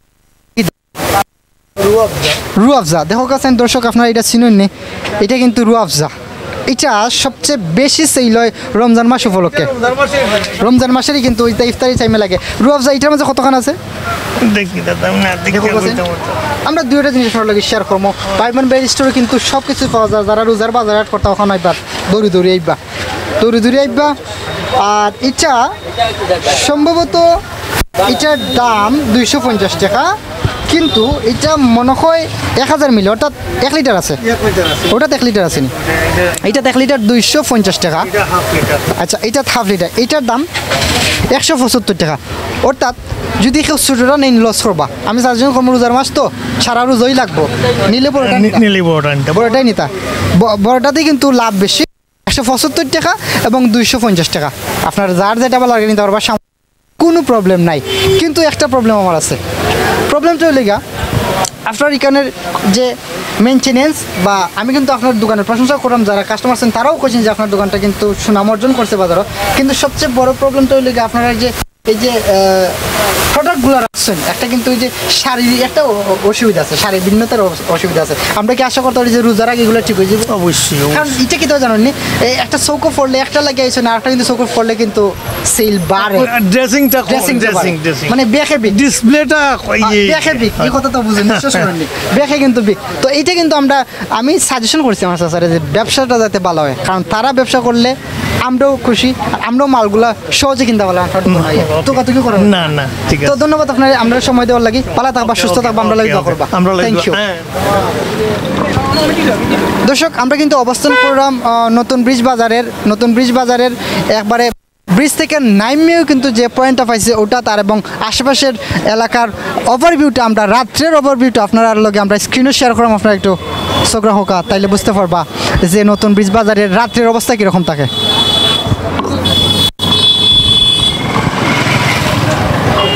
রু আফজা দেখো কাছেন দর্শক আপনারা এটা চিনুন নি, এটা কিন্তু রু আফজা। এটা সবচেয়ে বেশি সেল হয় রমজান মাস উপলক্ষে, রমজান মাসেরই কিন্তু ওইটা ইফতারি টাইমে লাগে। রু আফজা এটার মধ্যে কতক্ষণ আছে আমরা দুইটা জিনিস আপনার লাগে শেয়ার করবো। বাইমান বেড স্টোরে কিন্তু সব কিছু পাওয়া যায়, যারা রোজার বাজার হাট করতে ওখানে আইবা দৌড়ি দৌড়ি আইবা দৌড়ি দৌড়ি আইবা। আর এটা সম্ভবত এটার দাম দুইশো পঞ্চাশ টাকা, কিন্তু এটা মনে হয় এক হাজার মিলি অর্থাৎ এক লিটার আছে, ওটা এক লিটার আছে নি, এটা এক লিটার দুইশো পঞ্চাশ টাকা। আচ্ছা এটা হাফ লিটার, এইটার দাম একশো পঁচাত্তর টাকা। অর্থাৎ যদি কেউ ছোটোটা নেই লস করবা, আমি চারজন কম রোজার মাস তো সারা রোজই লাগবো, নিলে বড়টাই নিতা, বড়টাতেই কিন্তু লাভ বেশি। একশো পঁচাত্তর টাকা এবং দুইশো পঞ্চাশ টাকা আপনার যার যেটা ভালো লাগে নিতে পারবা, কোনো প্রবলেম নাই। কিন্তু একটা প্রবলেম আমার আছে, প্রবলেমটা হলে গা আপনার এখানের যে মেনটেনেন্স, বা আমি কিন্তু আপনার দোকানের প্রশংসা করলাম, যারা কাস্টমার আছেন তারাও কোচিং যে আপনার দোকানটা কিন্তু সুনাম অর্জন করছে বাজারও। কিন্তু সবচেয়ে বড় প্রবলেমটা হলে গা আপনারা যে এই যে প্রোডাক্টগুলো রাখছেন, একটা কিন্তু ওই যে শারীরিক একটা অসুবিধা আছে, শারীরিক ভিন্নতার অসুবিধা আছে। আমরা কি আশা করতে পারি যে রোজার আগে এগুলো ঠিক হয়ে যাবে? অবশ্যই। কারণ এটা কি তো জানেননি, একটা চৌকো পড়লে একটা লাগে আইছে না, একটা কিন্তু চৌকো পড়লে কিন্তু সেল বাড়ে। ড্রেসিংটা ড্রেসিং ড্রেসিং মানে বেখে বিক, ডিসপ্লেটা বেখে বিক, এই কথা তো বুঝেন বিশ্বাস করেননি, বেখে কিন্তু বিক। তো এইটা কিন্তু আমরা আমি সাজেশন করছি আমার স্যারে যে ব্যবসাটা যাতে ভালো হয়, কারণ তারা ব্যবসা করলে আমরাও খুশি, আর আমরাও মালগুলা সহজে কিনতে পারলাম। তো কত কি করেন না না ঠিক আছে। তো ধন্যবাদ আপনার, আমরা সময় দেওয়ার লাগি, ভালো থাকবা সুস্থ থাকবা, আমরা লাগি দোয়া করবা। Thank you. দর্শক আমরা কিন্তু অবস্থান করলাম নতুন ব্রিজ বাজারের, নতুন ব্রিজ বাজারের একবারে ব্রিজ থেকে নাইমেও কিন্তু যে পয়েন্টটা পাইছে ওটা তার, এবং আশেপাশের এলাকার ওভারভিউটা আমরা রাত্রের ওভারভিউটা আপনারা লগে আমরা স্ক্রিনে শেয়ার করলাম, আপনারা একটু চোখরা হোকা তাইলে বুঝতে পারবা যে নতুন ব্রিজ বাজারের রাত্রের অবস্থা কীরকম থাকে।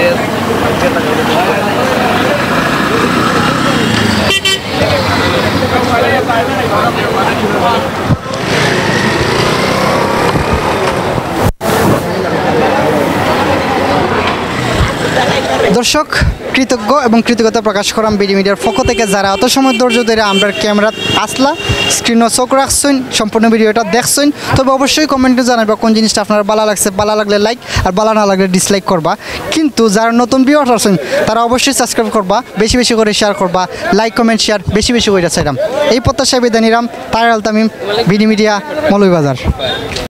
দর্শক কৃতজ্ঞ এবং কৃতজ্ঞতা প্রকাশ করাম বিডি মিডিয়ার পক্ষ থেকে যারা অত সময় ধৈর্য ধরে আমরা ক্যামেরা আসলা স্ক্রিনও চোখ রাখছেন সম্পূর্ণ ভিডিওটা দেখছেন তবে অবশ্যই কমেন্টে জানাবা কোন জিনিসটা আপনার ভালো লাগছে ভালো লাগলে লাইক আর ভালো না লাগলে ডিসলাইক করবা কিন্তু যারা নতুন ভিউয়ার্স আছেন তারা অবশ্যই সাবস্ক্রাইব করবা বেশি বেশি করে শেয়ার করবা লাইক কমেন্ট শেয়ার বেশি বেশি করে চাইলাম এই প্রত্যাশায় বিদায় নিলাম তাহের আল তামিম বিডি মিডিয়া মৌলভীবাজার।